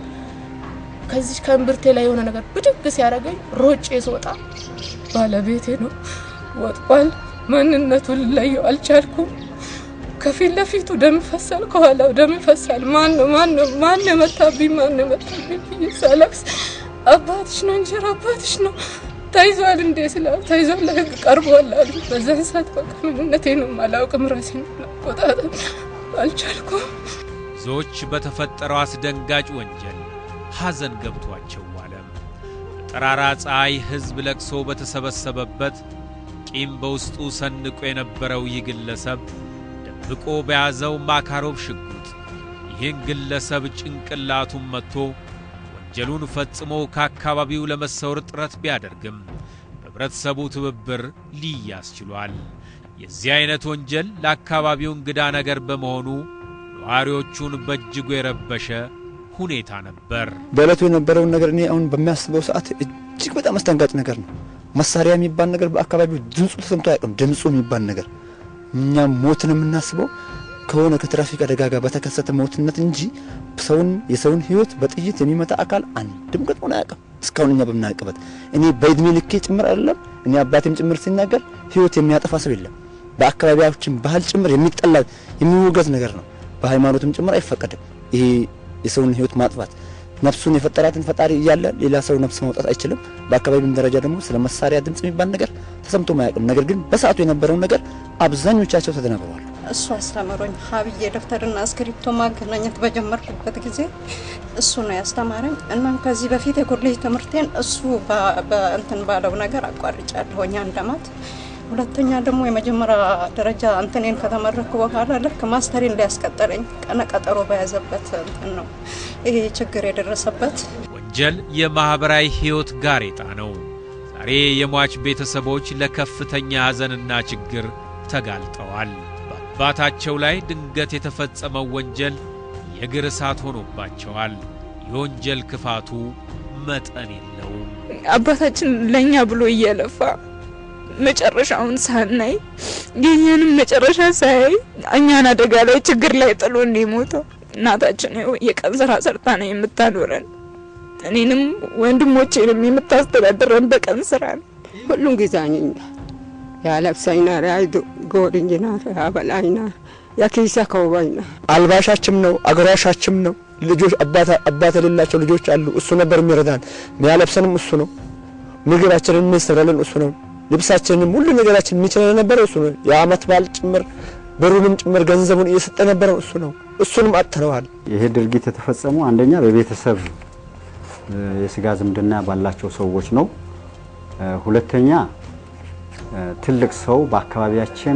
ከዚህ ከእምብርቴ ላይ የሆነ ነገር ብድግ ሲያደርገኝ ሮጬ ስወጣ ባለቤቴ ነው ወጥቋል። ማንነቱን ለየው አልቻልኩም። ከፊት ለፊቱ ደም ፈሳል፣ ከኋላው ደም ፈሳል። ማን ነው ማን ነው ማን ነው መታብኝ ማን ነው መታብኝ ይሳለክስ አባትሽ ነው እንጂ አባትሽ ነው ታይዟል እንዴ ስለው ታይዟል ለህግ ቀርቧል አሉ። በዛን ሰዓት በቃ ምንነቴን ማላውቅም ራሴን ቆጣጣ አልቻልኩም። ዞች በተፈጠረው አስደንጋጭ ወንጀል ሐዘን ገብቷቸው ዋለ። ጠራራ ፀሐይ ህዝብ ለቅሶ በተሰበሰበበት ቂም በውስጡ ሰንቆ የነበረው ይህ ግለሰብ ደብቆ በያዘው ማካሮብ ሽጉጥ ይህን ግለሰብ ጭንቅላቱን መጥቶ ወንጀሉን ፈጽሞ ከአካባቢው ለመሰወር ጥረት ቢያደርግም በህብረተሰቡ ትብብር ሊያዝ ችሏል። የዚህ አይነት ወንጀል ለአካባቢው እንግዳ ነገር በመሆኑ ነዋሪዎቹን በእጅጉ የረበሸ ሁኔታ ነበር። በእለቱ የነበረውን ነገር እኔ አሁን በሚያስበው ሰዓት እጅግ በጣም አስደንጋጭ ነገር ነው። መሳሪያ የሚባል ነገር በአካባቢው ድምጹ ተሰምቶ አያውቅም። ድምጹ የሚባል ነገር እኛ ሞትን የምናስበው ከሆነ ከትራፊክ አደጋ ጋር በተከሰተ ሞትነት እንጂ ሰውን የሰውን ህይወት በጥይት የሚመታ አካል አንድም ገጥሞን አያውቅም እስካሁን እኛ በመናቀበት። እኔ በእድሜ ልኬ ጭምር አይደለም እኔ አባቴም ጭምር ሲናገር ህይወት የሚያጠፋ ሰው የለም። በአካባቢያችን ባህል ጭምር የሚጠላ የሚወገዝ ነገር ነው። በሃይማኖትም ጭምር አይፈቀድም። ይሄ የሰውን ህይወት ማጥፋት ነፍሱን የፈጠራትን ፈጣሪ እያለ ሌላ ሰው ነፍስ ማውጣት አይችልም። በአካባቢው ደረጃ ደግሞ ስለ መሳሪያ ድምጽ የሚባል ነገር ተሰምቶ ማያውቅም። ነገር ግን በሰዓቱ የነበረው ነገር አብዛኞቻቸው ተደናግረዋል። እሱ አስተምሮኝ ሀብዬ ደፍተርና እስክሪፕቶ ማገናኘት በጀመርኩበት ጊዜ እሱ ነው ያስተማረኝ። እናም ከዚህ በፊት የኮሌጅ ትምህርቴን እሱ በእንትን ባለው ነገር አቋርጫለሁኝ አንድ አመት። ሁለተኛ ደግሞ የመጀመሪያ ደረጃ አንተኔን ከተመረኩ በኋላ ልክ ማስተሬን ሊያስቀጥለኝ ቀነ ቀጠሮ በያዘበት እንትን ነው ይሄ ችግር የደረሰበት። ወንጀል የማህበራዊ ህይወት ጋሬጣ ነው። ዛሬ የሟች ቤተሰቦች ለከፍተኛ ሐዘንና ችግር ተጋልጠዋል። በአባታቸው ላይ ድንገት የተፈጸመው ወንጀል የእግር እሳት ሆኖባቸዋል። የወንጀል ክፋቱ መጠን የለውም። አባታችን ለኛ ብሎ እየለፋ መጨረሻውን ሳናይ የኛንም መጨረሻ ሳይ እኛን አደጋ ላይ ችግር ላይ ጥሎ እንዲሞተው እናታችን የቀን ስራ ሰርታ ነው የምታኖረን። እኔንም ወንድሞቼንም የምታስተዳድረን በቀን ስራ ነው። ሁሉም ጊዜኛ ያለቅሰኝና ያይዶ ጎድኝና ያበላኝና ያኪሳ ከውባይና አልባሻችም ነው አገራሻችም ነው። ልጆች አባታ አባታ የሌላቸው ልጆች አሉ። እሱ ነበር የሚረዳን። የሚያለብሰንም እሱ ነው። ምግባችንን የሚሰራልን እሱ ነው። ልብሳችንን ሁሉ ነገራችን የሚችለን ነበር እሱ ነው። የአመት በዓል ጭምር ብሩንም ጭምር ገንዘቡን እየሰጠ ነበር እሱ ነው። እሱንም አጥተነዋል። ይሄ ድርጊት የተፈጸመው አንደኛ በቤተሰብ የስጋ ዝምድና ባላቸው ሰዎች ነው። ሁለተኛ ትልቅ ሰው በአካባቢያችን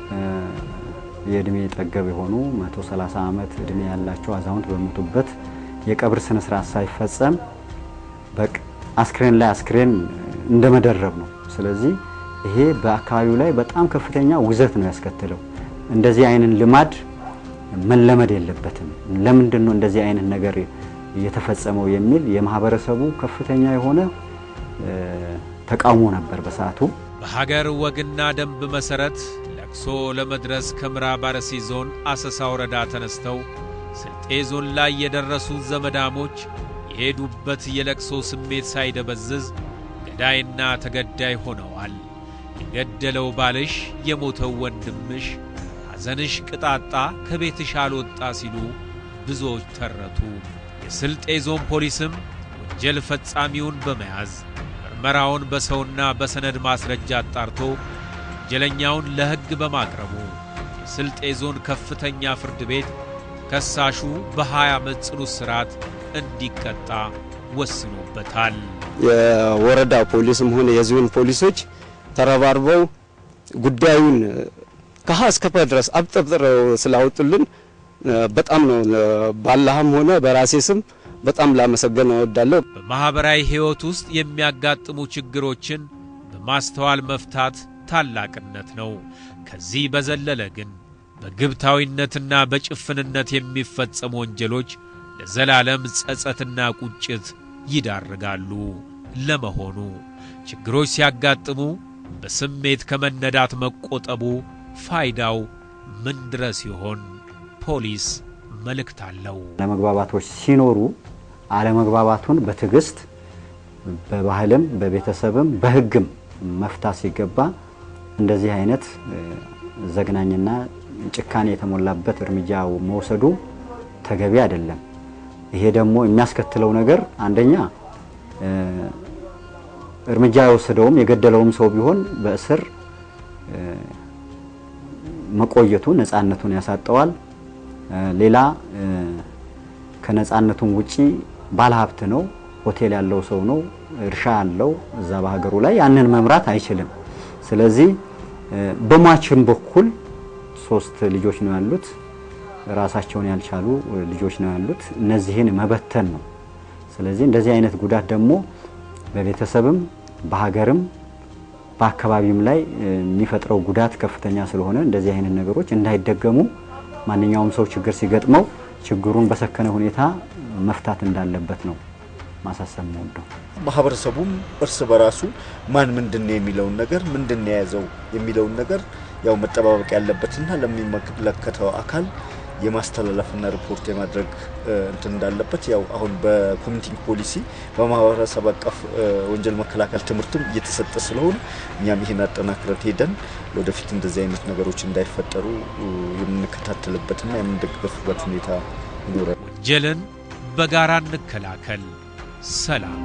የእድሜ ጠገብ የሆኑ መቶ ሰላሳ አመት እድሜ ያላቸው አዛውንት በመጡበት የቀብር ስነ ስርዓት ሳይፈጸም በቅ አስክሬን ላይ አስክሬን እንደመደረብ ነው። ስለዚህ ይሄ በአካባቢው ላይ በጣም ከፍተኛ ውዘት ነው ያስከተለው። እንደዚህ አይነት ልማድ መለመድ የለበትም። ለምንድን ነው እንደዚህ አይነት ነገር የተፈጸመው የሚል የማህበረሰቡ ከፍተኛ የሆነ ተቃውሞ ነበር በሰዓቱ። በሀገር ወግና ደንብ መሰረት ለቅሶ ለመድረስ ከምዕራብ አርሲ ዞን አሰሳ ወረዳ ተነስተው ስልጤ ዞን ላይ የደረሱ ዘመዳሞች የሄዱበት የለቅሶ ስሜት ሳይደበዝዝ ገዳይና ተገዳይ ሆነዋል። የገደለው ባልሽ፣ የሞተው ወንድምሽ፣ ሐዘንሽ ቅጣጣ ከቤትሽ አልወጣ ሲሉ ብዙዎች ተረቱ። የስልጤ ዞን ፖሊስም ወንጀል ፈጻሚውን በመያዝ ምርመራውን በሰውና በሰነድ ማስረጃ አጣርቶ ወንጀለኛውን ለሕግ በማቅረቡ የስልጤ ዞን ከፍተኛ ፍርድ ቤት ከሳሹ በሀያ ዓመት ጽኑ እስራት እንዲቀጣ ወስኖበታል። የወረዳ ፖሊስም ሆነ የዞን ፖሊሶች ተረባርበው ጉዳዩን ከሀ እስከ ፐ ድረስ አብጠርጥረው ስላወጡልን በጣም ነው ባላህም ሆነ በራሴ ስም በጣም ላመሰግን እወዳለሁ። በማህበራዊ ህይወት ውስጥ የሚያጋጥሙ ችግሮችን በማስተዋል መፍታት ታላቅነት ነው። ከዚህ በዘለለ ግን በግብታዊነትና በጭፍንነት የሚፈጸሙ ወንጀሎች ለዘላለም ጸጸትና ቁጭት ይዳርጋሉ። ለመሆኑ ችግሮች ሲያጋጥሙ በስሜት ከመነዳት መቆጠቡ ፋይዳው ምን ድረስ ይሆን? ፖሊስ መልእክት አለው። ለመግባባቶች ሲኖሩ አለመግባባቱን በትዕግስት በባህልም በቤተሰብም በህግም መፍታት ሲገባ እንደዚህ አይነት ዘግናኝና ጭካኔ የተሞላበት እርምጃ መውሰዱ ተገቢ አይደለም። ይሄ ደግሞ የሚያስከትለው ነገር አንደኛ እርምጃ የወሰደውም የገደለውም ሰው ቢሆን በእስር መቆየቱ ነፃነቱን ያሳጠዋል። ሌላ ከነፃነቱም ውጪ ባለሀብት ነው፣ ሆቴል ያለው ሰው ነው፣ እርሻ ያለው እዛ በሀገሩ ላይ ያንን መምራት አይችልም። ስለዚህ በሟችም በኩል ሶስት ልጆች ነው ያሉት፣ ራሳቸውን ያልቻሉ ልጆች ነው ያሉት። እነዚህን መበተን ነው። ስለዚህ እንደዚህ አይነት ጉዳት ደግሞ በቤተሰብም በሀገርም በአካባቢም ላይ የሚፈጥረው ጉዳት ከፍተኛ ስለሆነ እንደዚህ አይነት ነገሮች እንዳይደገሙ ማንኛውም ሰው ችግር ሲገጥመው ችግሩን በሰከነ ሁኔታ መፍታት እንዳለበት ነው ማሳሰብ ነው። ማህበረሰቡም እርስ በራሱ ማን ምንድነው የሚለውን ነገር ምንድነው ያዘው የሚለውን ነገር ያው መጠባበቅ ያለበትና ለሚመለከተው አካል የማስተላለፍና ሪፖርት የማድረግ እንትን እንዳለበት ያው አሁን በኮሚኒቲ ፖሊሲ በማህበረሰብ አቀፍ ወንጀል መከላከል ትምህርትም እየተሰጠ ስለሆነ እኛም ይሄን አጠናክረን ሄደን ወደፊት እንደዚህ አይነት ነገሮች እንዳይፈጠሩ የምንከታተልበትና የምንደግፍበት ሁኔታ ይኖራል። ወንጀልን በጋራ እንከላከል። ሰላም።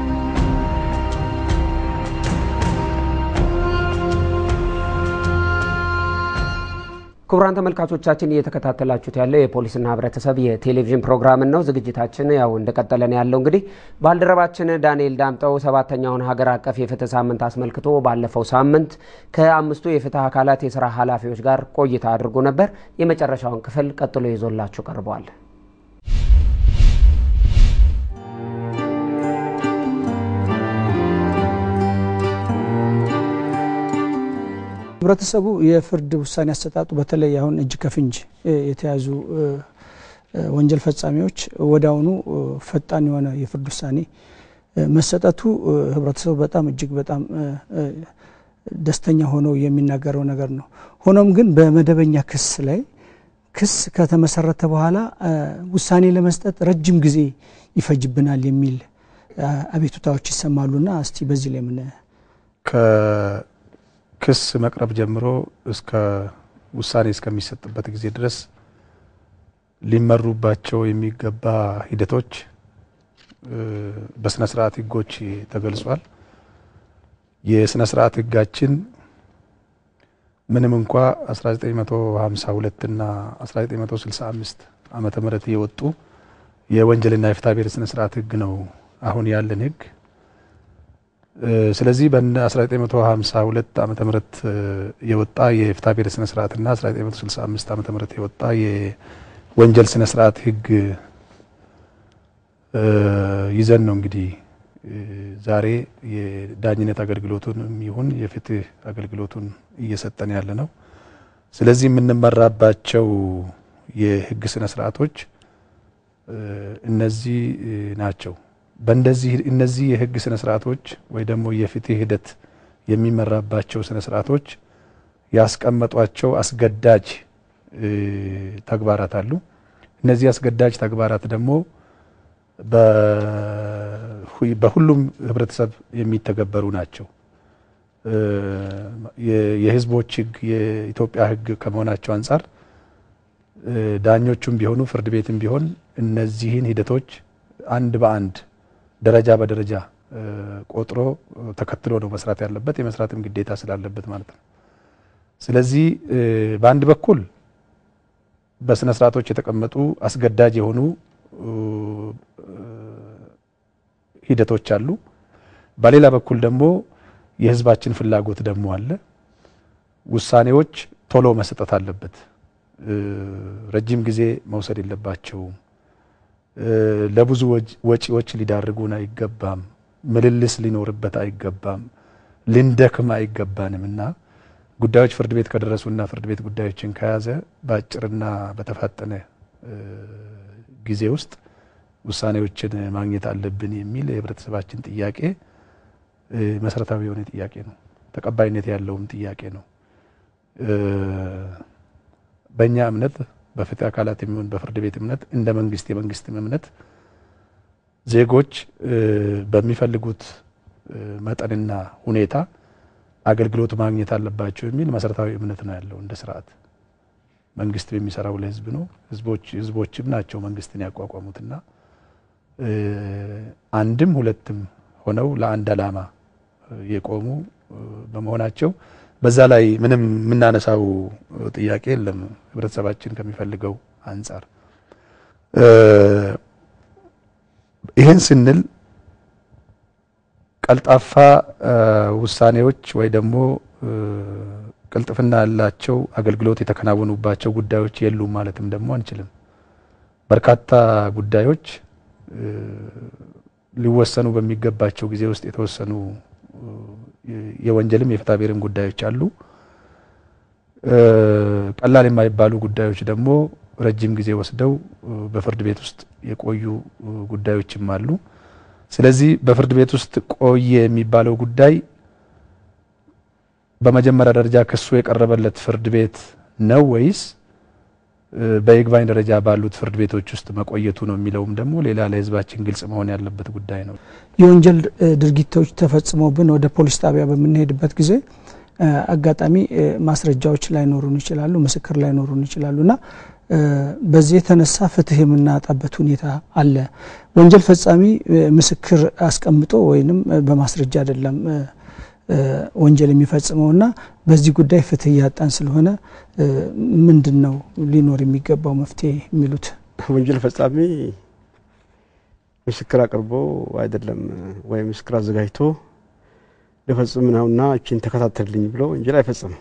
ክቡራን ተመልካቾቻችን እየተከታተላችሁት ያለው የፖሊስና ህብረተሰብ የቴሌቪዥን ፕሮግራም ነው። ዝግጅታችን ያው እንደቀጠለን ያለው እንግዲህ ባልደረባችን ዳንኤል ዳምጠው ሰባተኛውን ሀገር አቀፍ የፍትህ ሳምንት አስመልክቶ ባለፈው ሳምንት ከአምስቱ የፍትህ አካላት የሥራ ኃላፊዎች ጋር ቆይታ አድርጎ ነበር። የመጨረሻውን ክፍል ቀጥሎ ይዞላችሁ ቀርቧል። ህብረተሰቡ የፍርድ ውሳኔ አሰጣጡ በተለይ አሁን እጅ ከፍንጅ የተያዙ ወንጀል ፈጻሚዎች ወዳውኑ ፈጣን የሆነ የፍርድ ውሳኔ መሰጠቱ ህብረተሰቡ በጣም እጅግ በጣም ደስተኛ ሆኖ የሚናገረው ነገር ነው። ሆኖም ግን በመደበኛ ክስ ላይ ክስ ከተመሰረተ በኋላ ውሳኔ ለመስጠት ረጅም ጊዜ ይፈጅብናል የሚል አቤቱታዎች ይሰማሉና እስቲ በዚህ ላይ ምን ከክስ መቅረብ ጀምሮ እስከ ውሳኔ እስከሚሰጥበት ጊዜ ድረስ ሊመሩባቸው የሚገባ ሂደቶች በስነ ስርዓት ህጎች ተገልጿል። የስነ ስርዓት ህጋችን ምንም እንኳ አስራ ዘጠኝ መቶ ሃምሳ ሁለት እና አስራ ዘጠኝ መቶ ስልሳ አምስት ዓመተ ምህረት የወጡ የወንጀልና የፍትሐ ብሔር ስነ ስርዓት ህግ ነው አሁን ያለን ህግ። ስለዚህ በ1952 ዓመተ ምህረት የወጣ የፍትሐ ብሔር ስነ ስርዓትና አስራ ዘጠኝ መቶ ስልሳ አምስት ዓመተ ምህረት የወጣ የወንጀል ስነ ስርዓት ህግ ይዘን ነው እንግዲህ ዛሬ የዳኝነት አገልግሎቱን ይሁን የፍትህ አገልግሎቱን እየሰጠን ያለ ነው። ስለዚህ የምንመራባቸው የህግ ስነ ስርዓቶች እነዚህ ናቸው። በእንደዚህ እነዚህ የህግ ስነ ስርዓቶች ወይ ደግሞ የፍትህ ሂደት የሚመራባቸው ስነ ስርዓቶች ያስቀመጧቸው አስገዳጅ ተግባራት አሉ። እነዚህ አስገዳጅ ተግባራት ደግሞ በሁሉም ህብረተሰብ የሚተገበሩ ናቸው። የህዝቦች ህግ የኢትዮጵያ ህግ ከመሆናቸው አንፃር ዳኞቹም ቢሆኑ ፍርድ ቤትም ቢሆን እነዚህን ሂደቶች አንድ በአንድ ደረጃ በደረጃ ቆጥሮ ተከትሎ ነው መስራት ያለበት፣ የመስራትም ግዴታ ስላለበት ማለት ነው። ስለዚህ በአንድ በኩል በስነ ስርዓቶች የተቀመጡ አስገዳጅ የሆኑ ሂደቶች አሉ። በሌላ በኩል ደግሞ የህዝባችን ፍላጎት ደግሞ አለ። ውሳኔዎች ቶሎ መስጠት አለበት። ረጅም ጊዜ መውሰድ የለባቸውም። ለብዙ ወጪዎች ሊዳርጉን አይገባም። ምልልስ ሊኖርበት አይገባም። ልንደክም አይገባንምና ጉዳዮች ፍርድ ቤት ከደረሱና ፍርድ ቤት ጉዳዮችን ከያዘ በአጭርና በተፋጠነ ጊዜ ውስጥ ውሳኔዎችን ማግኘት አለብን የሚል የህብረተሰባችን ጥያቄ መሰረታዊ የሆነ ጥያቄ ነው። ተቀባይነት ያለውም ጥያቄ ነው። በእኛ እምነት በፍትህ አካላት የሚሆን በፍርድ ቤት እምነት እንደ መንግስት የመንግስት እምነት ዜጎች በሚፈልጉት መጠንና ሁኔታ አገልግሎት ማግኘት አለባቸው የሚል መሰረታዊ እምነት ነው ያለው። እንደ ስርዓት መንግስት በሚሰራው ለህዝብ ነው። ህዝቦች ህዝቦችም ናቸው መንግስትን ያቋቋሙትና አንድም ሁለትም ሆነው ለአንድ አላማ የቆሙ በመሆናቸው በዛ ላይ ምንም የምናነሳው ጥያቄ የለም። ህብረተሰባችን ከሚፈልገው አንፃር ይሄን ስንል ቀልጣፋ ውሳኔዎች ወይ ደግሞ ቅልጥፍና ያላቸው አገልግሎት የተከናወኑባቸው ጉዳዮች የሉም ማለትም ደግሞ አንችልም። በርካታ ጉዳዮች ሊወሰኑ በሚገባቸው ጊዜ ውስጥ የተወሰኑ የወንጀልም የፍትሐ ብሔርም ጉዳዮች አሉ። ቀላል የማይባሉ ጉዳዮች ደግሞ ረጅም ጊዜ ወስደው በፍርድ ቤት ውስጥ የቆዩ ጉዳዮችም አሉ። ስለዚህ በፍርድ ቤት ውስጥ ቆየ የሚባለው ጉዳይ በመጀመሪያ ደረጃ ክሱ የቀረበለት ፍርድ ቤት ነው ወይስ በይግባኝ ደረጃ ባሉት ፍርድ ቤቶች ውስጥ መቆየቱ ነው የሚለውም ደግሞ ሌላ ለህዝባችን ግልጽ መሆን ያለበት ጉዳይ ነው። የወንጀል ድርጊቶች ተፈጽሞብን ወደ ፖሊስ ጣቢያ በምንሄድበት ጊዜ አጋጣሚ ማስረጃዎች ላይኖሩን ይችላሉ፣ ምስክር ላይኖሩን ይችላሉና በዚህ የተነሳ ፍትህ የምናጣበት ሁኔታ አለ። ወንጀል ፈጻሚ ምስክር አስቀምጦ ወይንም በማስረጃ አይደለም ወንጀል የሚፈጽመውና በዚህ ጉዳይ ፍትህ ያጣን ስለሆነ ምንድነው ሊኖር የሚገባው መፍትሄ የሚሉት? ወንጀል ፈጻሚ ምስክር አቅርቦ አይደለም ወይ ምስክር አዘጋጅቶ ለፈጽም ነውና እቺን ተከታተልልኝ ብሎ ወንጀል አይፈጽም።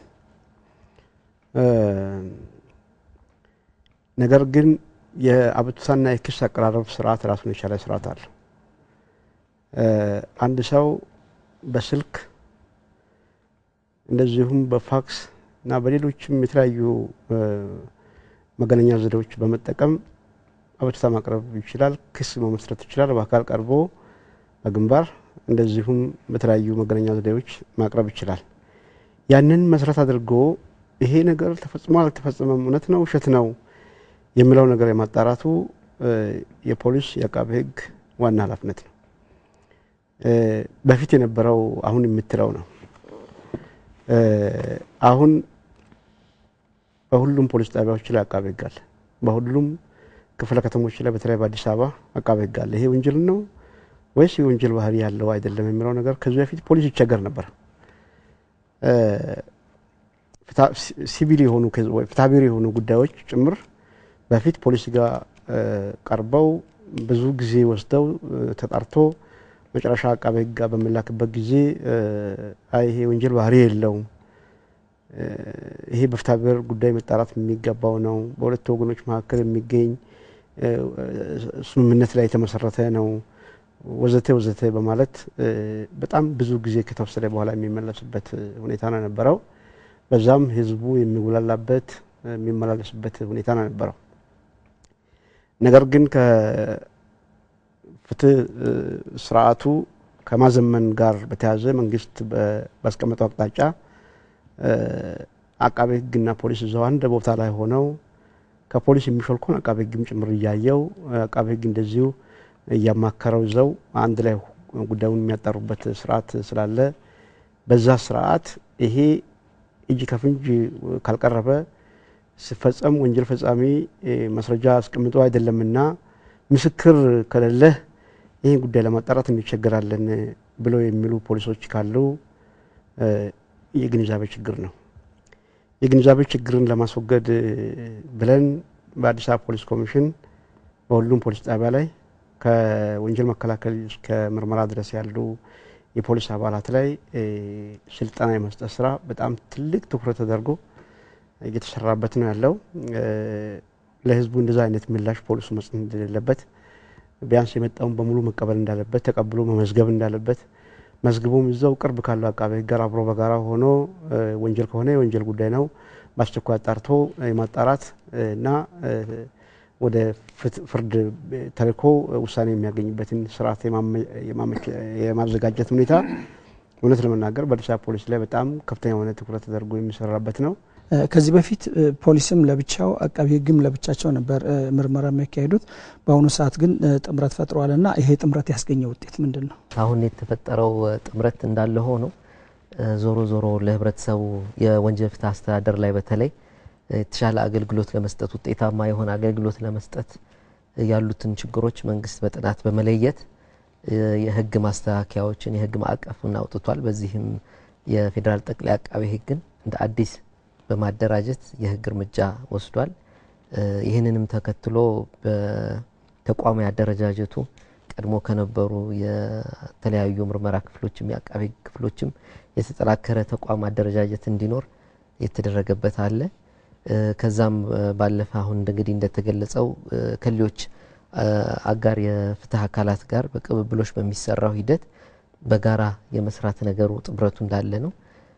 ነገር ግን የአቤቱታና የክስ አቀራረብ ስርዓት ራሱን የቻለ ስርዓት አለ። አንድ ሰው በስልክ እንደዚሁም በፋክስ እና በሌሎችም የተለያዩ መገናኛ ዘዴዎች በመጠቀም አቤቱታ ማቅረብ ይችላል፣ ክስ መመስረት ይችላል፣ በአካል ቀርቦ በግንባር እንደዚሁም በተለያዩ መገናኛ ዘዴዎች ማቅረብ ይችላል። ያንን መሰረት አድርጎ ይሄ ነገር ተፈጽሟል አልተፈጸመም፣ እውነት ነው ውሸት ነው የሚለው ነገር የማጣራቱ የፖሊስ የአቃቤ ሕግ ዋና ኃላፊነት ነው። በፊት የነበረው አሁን የምትለው ነው። አሁን በሁሉም ፖሊስ ጣቢያዎች ላይ አቃቤ ሕግ አለ። በሁሉም ክፍለ ከተሞች ላይ በተለይ በአዲስ አበባ አቃቤ ሕግ አለ። ይሄ ወንጀል ነው ወይስ የወንጀል ባህሪ ያለው አይደለም የሚለው ነገር ከዚህ በፊት ፖሊስ ይቸገር ነበር። ሲቪል የሆኑ ወይ ፍትሐብሔር የሆኑ ጉዳዮች ጭምር በፊት ፖሊስ ጋር ቀርበው ብዙ ጊዜ ወስደው ተጣርቶ መጨረሻ አቃቤ ሕግ ጋር በመላክበት ጊዜ አይ ይሄ ወንጀል ባህሪ የለውም፣ ይሄ በፍትሐብሔር ጉዳይ መጣራት የሚገባው ነው፣ በሁለት ወገኖች መካከል የሚገኝ ስምምነት ላይ የተመሰረተ ነው ወዘተ ወዘተ በማለት በጣም ብዙ ጊዜ ከተወሰደ በኋላ የሚመለስበት ሁኔታ ነው ነበረው። በዛም ህዝቡ የሚጉላላበት የሚመላለስበት ሁኔታ ነው ነበረው። ነገር ግን ከፍትህ ስርዓቱ ከማዘመን ጋር በተያያዘ መንግስት ባስቀመጠው አቅጣጫ አቃቤ ሕግና ፖሊስ እዛው አንድ ቦታ ላይ ሆነው ከፖሊስ የሚሾልኩን አቃቤ ሕግም ጭምር እያየው አቃቤ ሕግ እንደዚሁ እያማከረው ዘው አንድ ላይ ጉዳዩን የሚያጣሩበት ስርዓት ስላለ በዛ ስርዓት ይሄ እጅ ከፍንጅ ካልቀረበ ሲፈጸም ወንጀል ፈጻሚ ማስረጃ አስቀምጦ አይደለምና ምስክር ከሌለ ይሄ ጉዳይ ለማጣራት እንቸገራለን ብለው የሚሉ ፖሊሶች ካሉ የግንዛቤ ችግር ነው። የግንዛቤ ችግርን ለማስወገድ ብለን በአዲስ አበባ ፖሊስ ኮሚሽን በሁሉም ፖሊስ ጣቢያ ላይ ከወንጀል መከላከል እስከ ምርመራ ድረስ ያሉ የፖሊስ አባላት ላይ ስልጠና የመስጠት ስራ በጣም ትልቅ ትኩረት ተደርጎ እየተሰራበት ነው ያለው። ለህዝቡ እንደዛ አይነት ምላሽ ፖሊሱ መስጠት እንደሌለበት፣ ቢያንስ የመጣውን በሙሉ መቀበል እንዳለበት፣ ተቀብሎ መመዝገብ እንዳለበት፣ መዝግቦም እዛው ቅርብ ካለው አቃቤ ሕግ ጋር አብሮ በጋራ ሆኖ ወንጀል ከሆነ የወንጀል ጉዳይ ነው በአስቸኳይ አጣርቶ የማጣራት እና ወደ ፍርድ ተልኮ ውሳኔ የሚያገኝበትን ስርዓት የማዘጋጀት ሁኔታ እውነት ለመናገር በአዲስ አበባ ፖሊስ ላይ በጣም ከፍተኛ የሆነ ትኩረት ተደርጎ የሚሰራበት ነው። ከዚህ በፊት ፖሊስም ለብቻው አቃቤ ሕግም ለብቻቸው ነበር ምርመራ የሚያካሂዱት። በአሁኑ ሰዓት ግን ጥምረት ፈጥሯልና ይሄ ጥምረት ያስገኘው ውጤት ምንድነው? አሁን የተፈጠረው ጥምረት እንዳለ ሆኖ ዞሮ ዞሮ ለህብረተሰቡ የወንጀል ፍትህ አስተዳደር ላይ በተለይ የተሻለ አገልግሎት ለመስጠት ውጤታማ የሆነ አገልግሎት ለመስጠት ያሉትን ችግሮች መንግስት በጥናት በመለየት የህግ ማስተካከያዎችን የህግ ማዕቀፍን አውጥቷል። በዚህም የፌዴራል ጠቅላይ አቃቤ ሕግን እንደ አዲስ በማደራጀት የህግ እርምጃ ወስዷል። ይህንንም ተከትሎ በተቋማዊ አደረጃጀቱ ቀድሞ ከነበሩ የተለያዩ ምርመራ ክፍሎችም የአቃቤ ሕግ ክፍሎችም የተጠናከረ ተቋም አደረጃጀት እንዲኖር የተደረገበት አለ። ከዛም ባለፈ አሁን እንግዲህ እንደተገለጸው ከሌሎች አጋር የፍትህ አካላት ጋር በቅብብሎች በሚሰራው ሂደት በጋራ የመስራት ነገሩ ጥምረቱ እንዳለ ነው።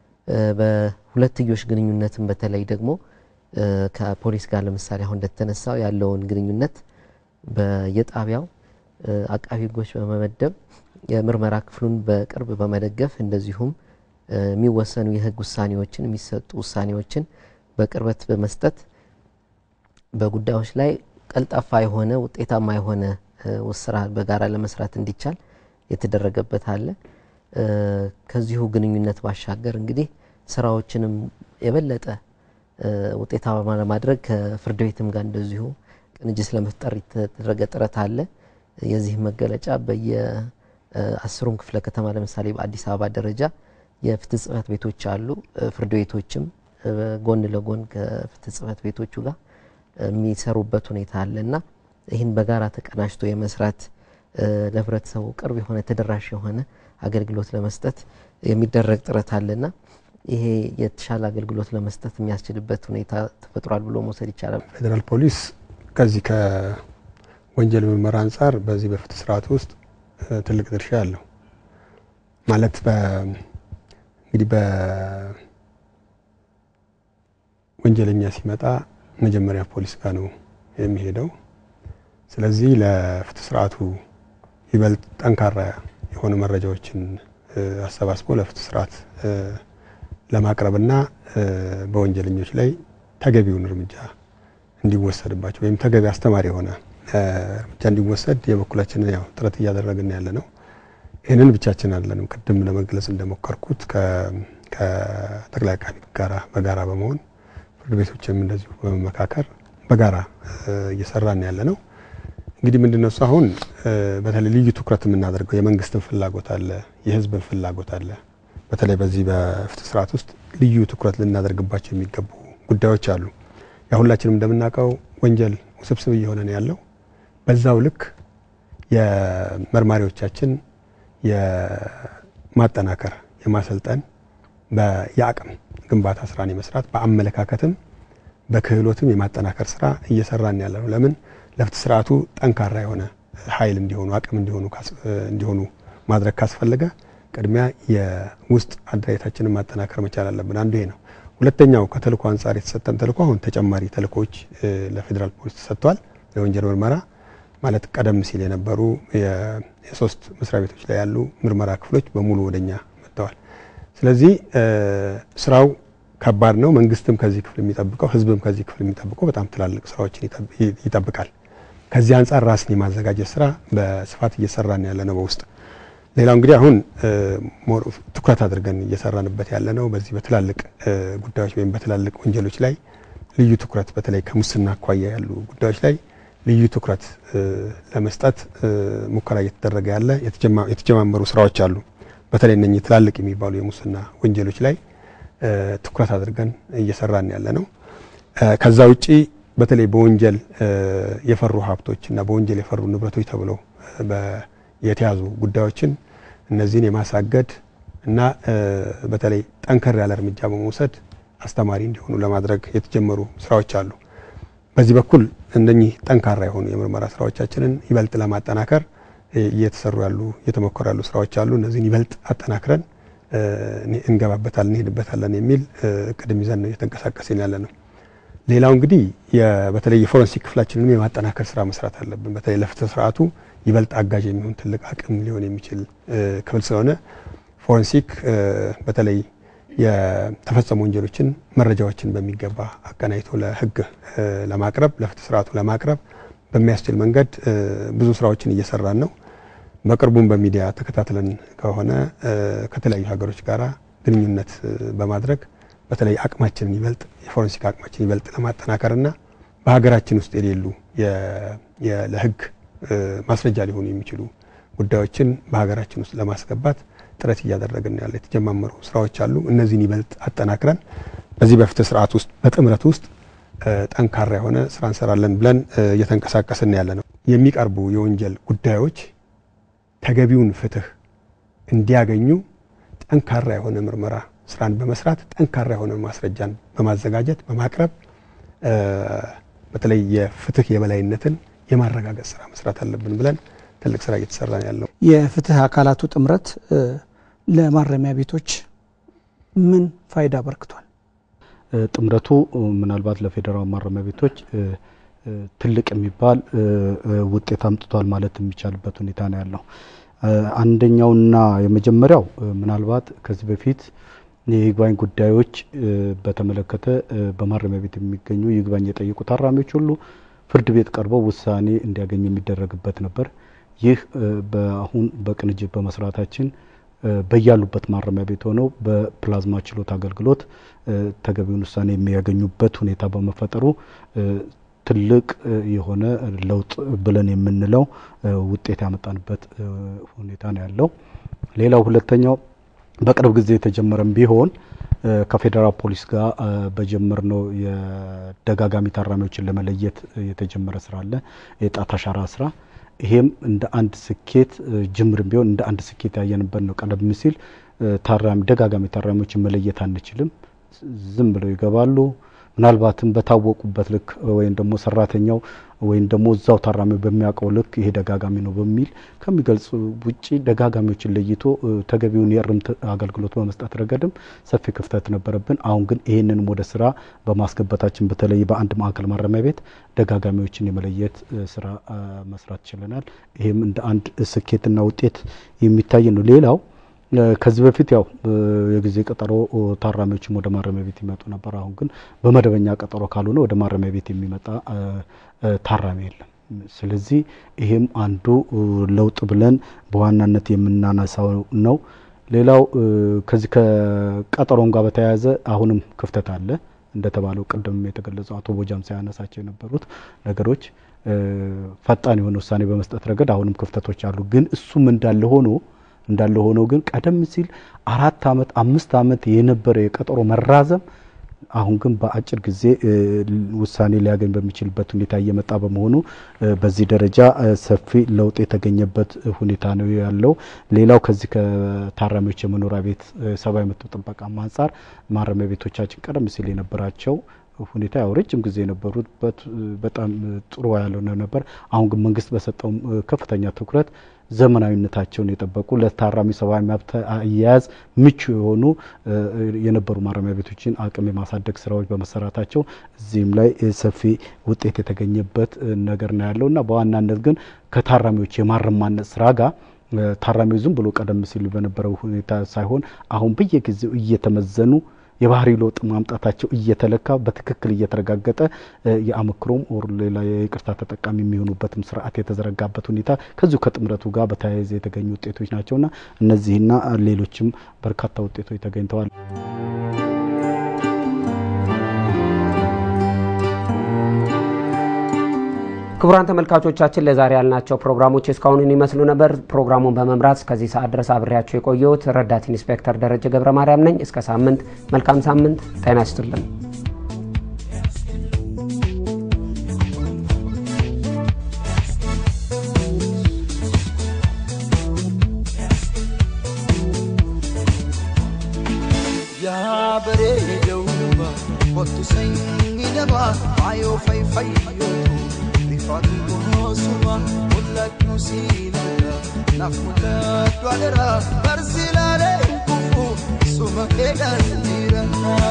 በሁለትዮሽ ግንኙነትም በተለይ ደግሞ ከፖሊስ ጋር ለምሳሌ አሁን እንደተነሳው ያለውን ግንኙነት በየጣቢያው አቃቤ ሕጎች በመመደብ የምርመራ ክፍሉን በቅርብ በመደገፍ እንደዚሁም የሚወሰኑ የህግ ውሳኔዎችን የሚሰጡ ውሳኔዎችን በቅርበት በመስጠት በጉዳዮች ላይ ቀልጣፋ የሆነ ውጤታማ የሆነ ስራ በጋራ ለመስራት እንዲቻል የተደረገበት አለ። ከዚሁ ግንኙነት ባሻገር እንግዲህ ስራዎችንም የበለጠ ውጤታማ ለማድረግ ከፍርድ ቤትም ጋር እንደዚሁ ቅንጅት ለመፍጠር የተደረገ ጥረት አለ። የዚህ መገለጫ በየአስሩም ክፍለ ከተማ ለምሳሌ በአዲስ አበባ ደረጃ የፍትህ ጽህፈት ቤቶች አሉ። ፍርድ ቤቶችም ጎን ለጎን ከፍትህ ጽህፈት ቤቶቹ ጋር የሚሰሩበት ሁኔታ አለና ይህን በጋራ ተቀናጅቶ የመስራት ለህብረተሰቡ ቅርብ የሆነ ተደራሽ የሆነ አገልግሎት ለመስጠት የሚደረግ ጥረት አለና ይሄ የተሻለ አገልግሎት ለመስጠት የሚያስችልበት ሁኔታ ተፈጥሯል ብሎ መውሰድ ይቻላል። ፌደራል ፖሊስ ከዚህ ከወንጀል ምርመራ አንጻር በዚህ በፍትህ ስርዓት ውስጥ ትልቅ ድርሻ አለው ማለት በ እንግዲህ በ ወንጀለኛ ሲመጣ መጀመሪያ ፖሊስ ጋር ነው የሚሄደው። ስለዚህ ለፍትህ ስርዓቱ ይበልጥ ጠንካራ የሆኑ መረጃዎችን አሰባስቦ ለፍትህ ስርዓት ለማቅረብና በወንጀለኞች ላይ ተገቢውን እርምጃ እንዲወሰድባቸው ወይም ተገቢ አስተማሪ የሆነ እርምጃ እንዲወሰድ የበኩላችንን ያው ጥረት እያደረግን ያለ ነው። ይህንን ብቻችን አይደለንም። ቅድም ለመግለጽ እንደሞከርኩት ከጠቅላይ አቃቤ ሕግ ጋራ በጋራ በመሆን ፍርድ ቤቶችም እንደዚሁ በመመካከር በጋራ እየሰራን ያለ ነው። እንግዲህ ምንድነው አሁን በተለይ ልዩ ትኩረት የምናደርገው የመንግስትን ፍላጎት አለ፣ የህዝብን ፍላጎት አለ። በተለይ በዚህ በፍትህ ስርዓት ውስጥ ልዩ ትኩረት ልናደርግባቸው የሚገቡ ጉዳዮች አሉ። ያ ሁላችንም እንደምናውቀው ወንጀል ውስብስብ እየሆነ ነው ያለው። በዛው ልክ የመርማሪዎቻችን የማጠናከር የማሰልጠን በያቅም ግንባታ ስራን የመስራት በአመለካከትም በክህሎትም የማጠናከር ስራ እየሰራን ያለ ነው። ለምን ለፍትህ ስርዓቱ ጠንካራ የሆነ ኃይል እንዲሆኑ አቅም እንዲሆኑ እንዲሆኑ ማድረግ ካስፈለገ ቅድሚያ የውስጥ አደረጃጀታችንን ማጠናከር መቻል አለብን። አንዱ ይሄ ነው። ሁለተኛው ከተልእኮ አንጻር የተሰጠን ተልእኮ አሁን ተጨማሪ ተልእኮች ለፌዴራል ፖሊስ ተሰጥቷል። ለወንጀል ምርመራ ማለት ቀደም ሲል የነበሩ የሶስት መስሪያ ቤቶች ላይ ያሉ ምርመራ ክፍሎች በሙሉ ወደኛ መጥተዋል። ስለዚህ ስራው ከባድ ነው። መንግስትም ከዚህ ክፍል የሚጠብቀው ህዝብም ከዚህ ክፍል የሚጠብቀው በጣም ትላልቅ ስራዎችን ይጠብቃል። ከዚህ አንጻር ራስን የማዘጋጀት ስራ በስፋት እየሰራን ያለ ነው በውስጥ። ሌላው እንግዲህ አሁን ትኩረት አድርገን እየሰራንበት ያለ ነው በዚህ በትላልቅ ጉዳዮች ወይም በትላልቅ ወንጀሎች ላይ ልዩ ትኩረት በተለይ ከሙስና አኳያ ያሉ ጉዳዮች ላይ ልዩ ትኩረት ለመስጠት ሙከራ እየተደረገ ያለ የተጀማመሩ ስራዎች አሉ። በተለይ እነኚህ ትላልቅ የሚባሉ የሙስና ወንጀሎች ላይ ትኩረት አድርገን እየሰራን ያለ ነው። ከዛ ውጪ በተለይ በወንጀል የፈሩ ሀብቶች እና በወንጀል የፈሩ ንብረቶች ተብለው የተያዙ ጉዳዮችን እነዚህን የማሳገድ እና በተለይ ጠንከር ያለ እርምጃ በመውሰድ አስተማሪ እንዲሆኑ ለማድረግ የተጀመሩ ስራዎች አሉ። በዚህ በኩል እነኚህ ጠንካራ የሆኑ የምርመራ ስራዎቻችንን ይበልጥ ለማጠናከር እየተሰሩ ያሉ እየተሞከሩ ያሉ ስራዎች አሉ። እነዚህን ይበልጥ አጠናክረን እንገባበታለን እንሄድበታለን የሚል ቅድም ይዘን እየተንቀሳቀስን ያለ ነው። ሌላው እንግዲህ በተለይ የፎረንሲክ ክፍላችንን የማጠናከር ስራ መስራት አለብን። በተለይ ለፍትህ ስርዓቱ ይበልጥ አጋዥ የሚሆን ትልቅ አቅም ሊሆን የሚችል ክፍል ስለሆነ ፎረንሲክ በተለይ የተፈጸሙ ወንጀሎችን መረጃዎችን በሚገባ አቀናይቶ ለህግ ለማቅረብ ለፍትህ ስርዓቱ ለማቅረብ በሚያስችል መንገድ ብዙ ስራዎችን እየሰራን ነው። በቅርቡም በሚዲያ ተከታትለን ከሆነ ከተለያዩ ሀገሮች ጋራ ግንኙነት በማድረግ በተለይ አቅማችንን ይበልጥ የፎረንሲክ አቅማችንን ይበልጥ ለማጠናከርና በሀገራችን ውስጥ የሌሉ ለህግ ማስረጃ ሊሆኑ የሚችሉ ጉዳዮችን በሀገራችን ውስጥ ለማስገባት ጥረት እያደረግን ያለ የተጀማመሩ ስራዎች አሉ። እነዚህን ይበልጥ አጠናክረን በዚህ በፍትህ ስርዓት ውስጥ በጥምረት ውስጥ ጠንካራ የሆነ ስራ እንሰራለን ብለን እየተንቀሳቀስን ያለ ነው። የሚቀርቡ የወንጀል ጉዳዮች ተገቢውን ፍትህ እንዲያገኙ ጠንካራ የሆነ ምርመራ ስራን በመስራት ጠንካራ የሆነ ማስረጃን በማዘጋጀት በማቅረብ በተለይ የፍትህ የበላይነትን የማረጋገጥ ስራ መስራት አለብን ብለን ትልቅ ስራ እየተሰራ ያለው የፍትህ አካላቱ ጥምረት ለማረሚያ ቤቶች ምን ፋይዳ አበርክቷል? ጥምረቱ ምናልባት ለፌደራል ማረሚያ ቤቶች ትልቅ የሚባል ውጤት አምጥቷል ማለት የሚቻልበት ሁኔታ ነው ያለው። አንደኛውና የመጀመሪያው ምናልባት ከዚህ በፊት የይግባኝ ጉዳዮች በተመለከተ በማረሚያ ቤት የሚገኙ ይግባኝ የጠየቁ ታራሚዎች ሁሉ ፍርድ ቤት ቀርበው ውሳኔ እንዲያገኝ የሚደረግበት ነበር። ይህ በአሁን በቅንጅት በመስራታችን በያሉበት ማረሚያ ቤት ሆነው በፕላዝማ ችሎት አገልግሎት ተገቢውን ውሳኔ የሚያገኙበት ሁኔታ በመፈጠሩ ትልቅ የሆነ ለውጥ ብለን የምንለው ውጤት ያመጣንበት ሁኔታ ነው ያለው። ሌላው ሁለተኛው በቅርብ ጊዜ የተጀመረም ቢሆን ከፌደራል ፖሊስ ጋር በጀመርነው የደጋጋሚ ታራሚዎችን ለመለየት የተጀመረ ስራ አለ፣ የጣት አሻራ ስራ። ይሄም እንደ አንድ ስኬት ጅምር ቢሆን እንደ አንድ ስኬት ያየንበት ነው። ቀደም ሲል ታራሚ ደጋጋሚ ታራሚዎችን መለየት አንችልም፣ ዝም ብለው ይገባሉ። ምናልባትም በታወቁበት ልክ ወይም ደግሞ ሰራተኛው ወይም ደግሞ እዛው ታራሚው በሚያውቀው ልክ ይሄ ደጋጋሚ ነው በሚል ከሚገልጹ ውጪ ደጋጋሚዎችን ለይቶ ተገቢውን የእርምት አገልግሎት በመስጠት ረገድም ሰፊ ክፍተት ነበረብን። አሁን ግን ይሄንንም ወደ ስራ በማስገባታችን በተለይ በአንድ ማዕከል ማረሚያ ቤት ደጋጋሚዎችን የመለየት ስራ መስራት ችለናል። ይሄም እንደ አንድ ስኬትና ውጤት የሚታይ ነው። ሌላው ከዚህ በፊት ያው የጊዜ ቀጠሮ ታራሚዎችም ወደ ማረሚያ ቤት ይመጡ ነበር። አሁን ግን በመደበኛ ቀጠሮ ካልሆነ ወደ ማረሚያ ቤት የሚመጣ ታራሚ የለም። ስለዚህ ይሄም አንዱ ለውጥ ብለን በዋናነት የምናነሳው ነው። ሌላው ከዚህ ከቀጠሮን ጋር በተያያዘ አሁንም ክፍተት አለ። እንደተባለው ቀደም የተገለጸው አቶ ቦጃም ሳያነሳቸው የነበሩት ነገሮች ፈጣን የሆነ ውሳኔ በመስጠት ረገድ አሁንም ክፍተቶች አሉ። ግን እሱም እንዳለ ሆኖ እንዳለ ሆኖ ግን ቀደም ሲል አራት አመት አምስት አመት የነበረ የቀጠሮ መራዘም አሁን ግን በአጭር ጊዜ ውሳኔ ሊያገኝ በሚችልበት ሁኔታ እየመጣ በመሆኑ በዚህ ደረጃ ሰፊ ለውጥ የተገኘበት ሁኔታ ነው ያለው። ሌላው ከዚህ ከታራሚዎች የመኖሪያ ቤት ሰብአዊ መብት ጥበቃ አንፃር ማረሚያ ቤቶቻችን ቀደም ሲል የነበራቸው ሁኔታ ያው ረጅም ጊዜ የነበሩበት በጣም ጥሩ ያለው ነበር። አሁን ግን መንግስት በሰጠው ከፍተኛ ትኩረት ዘመናዊነታቸውን የጠበቁ ለታራሚ ሰብአዊ መብት አያያዝ ምቹ የሆኑ የነበሩ ማረሚያ ቤቶችን አቅም የማሳደግ ስራዎች በመሰራታቸው እዚህም ላይ ሰፊ ውጤት የተገኘበት ነገር ነው ያለውና በዋናነት ግን ከታራሚዎች የማረማነት ስራ ጋር ታራሚው ዝም ብሎ ቀደም ሲል በነበረው ሁኔታ ሳይሆን አሁን በየጊዜው እየተመዘኑ የባህሪ ለውጥ ማምጣታቸው እየተለካ በትክክል እየተረጋገጠ የአመክሮም ኦር ሌላ የይቅርታ ተጠቃሚ የሚሆኑበትም ስርዓት የተዘረጋበት ሁኔታ ከዚሁ ከጥምረቱ ጋር በተያያዘ የተገኙ ውጤቶች ናቸውና እነዚህና ሌሎችም በርካታ ውጤቶች ተገኝተዋል። ክቡራን ተመልካቾቻችን ለዛሬ ያልናቸው ፕሮግራሞች እስካሁን ይመስሉ ነበር። ፕሮግራሙን በመምራት እስከዚህ ሰዓት ድረስ አብሬያችሁ የቆየሁት ረዳት ኢንስፔክተር ደረጀ ገብረ ማርያም ነኝ። እስከ ሳምንት መልካም ሳምንት ጤና ይስጥልን። ያ በሬደው ወጡ ሰኝደባ አዮ ፈይ ፈይ Fatu suma mulatu silala nafulatu adera barsilale kufu suma keganira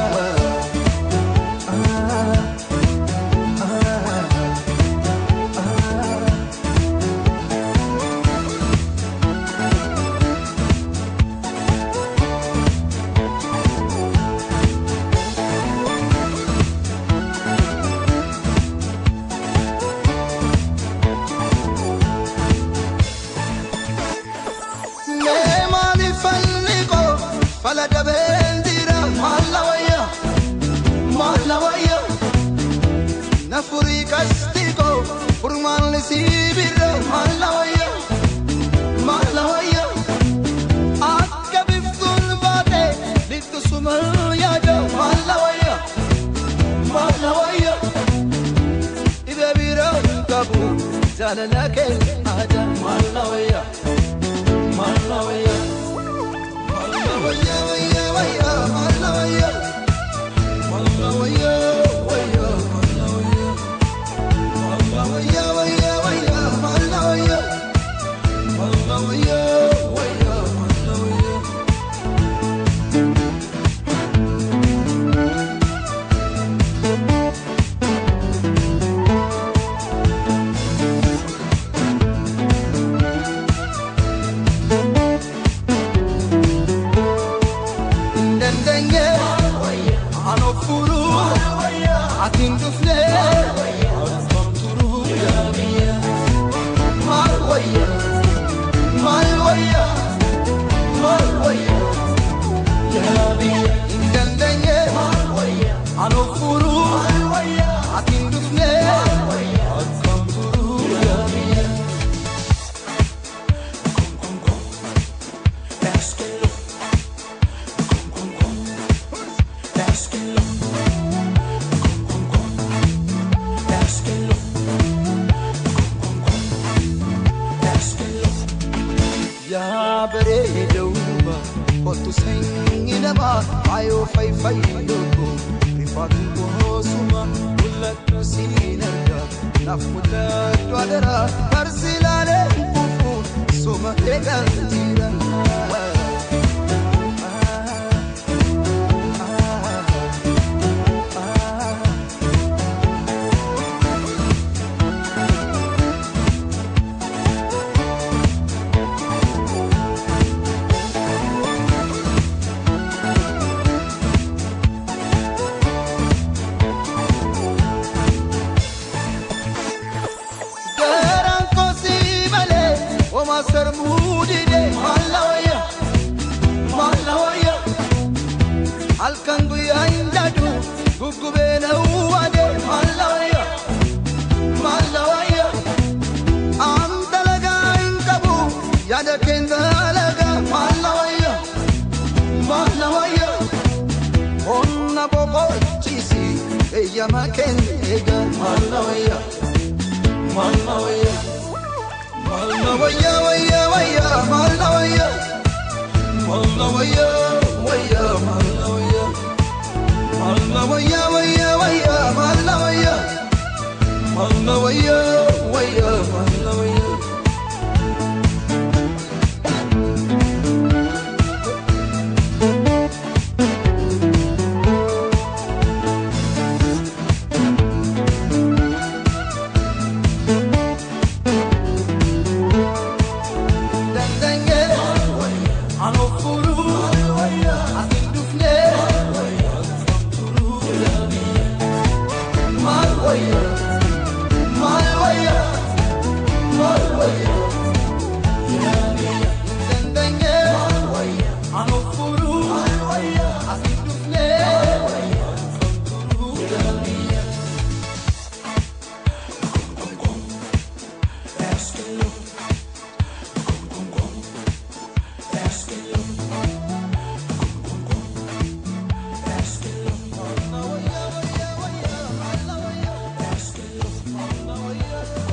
Castigo, por mal sibiro, malawaya, malawaya. Akka biftul bate, litu sumalya jo, malawaya, malawaya. Ida biro kabu, jala lake aja, malawaya, malawaya, malawaya, waya, waya, malawaya, malawaya, waya. Waya waya waya malawaya malawaya waya malawaya Ndendenge anofuru atindufne Malwaya, Malwaya, Yabi, Indendenge, Malwaya, Anofuru, Malwaya, Atindufne, Malwaya, Atkamturu, Yabi. Kom kom kom, Eskelo, kom kom kom, Eskelo, kom kom kom, Eskelo. Ya beredouba Kotu sengi daba ayo fai fai logo rifatu suma ulatu sinerga nafuta dwadara parsilale kufu suma egal tira Sermudide malawaya malawaya alkangu ya indadu gugubena uwade malawaya malawaya amdalaga inkabu yada kendalaga malawaya malawaya onna boko chisi eya makendega malawaya malawaya Malawaya, waya, waya, malawaya, malawaya, waya, malawaya, malawaya, waya, waya, malawaya, malawaya, waya, malawaya. Yeah.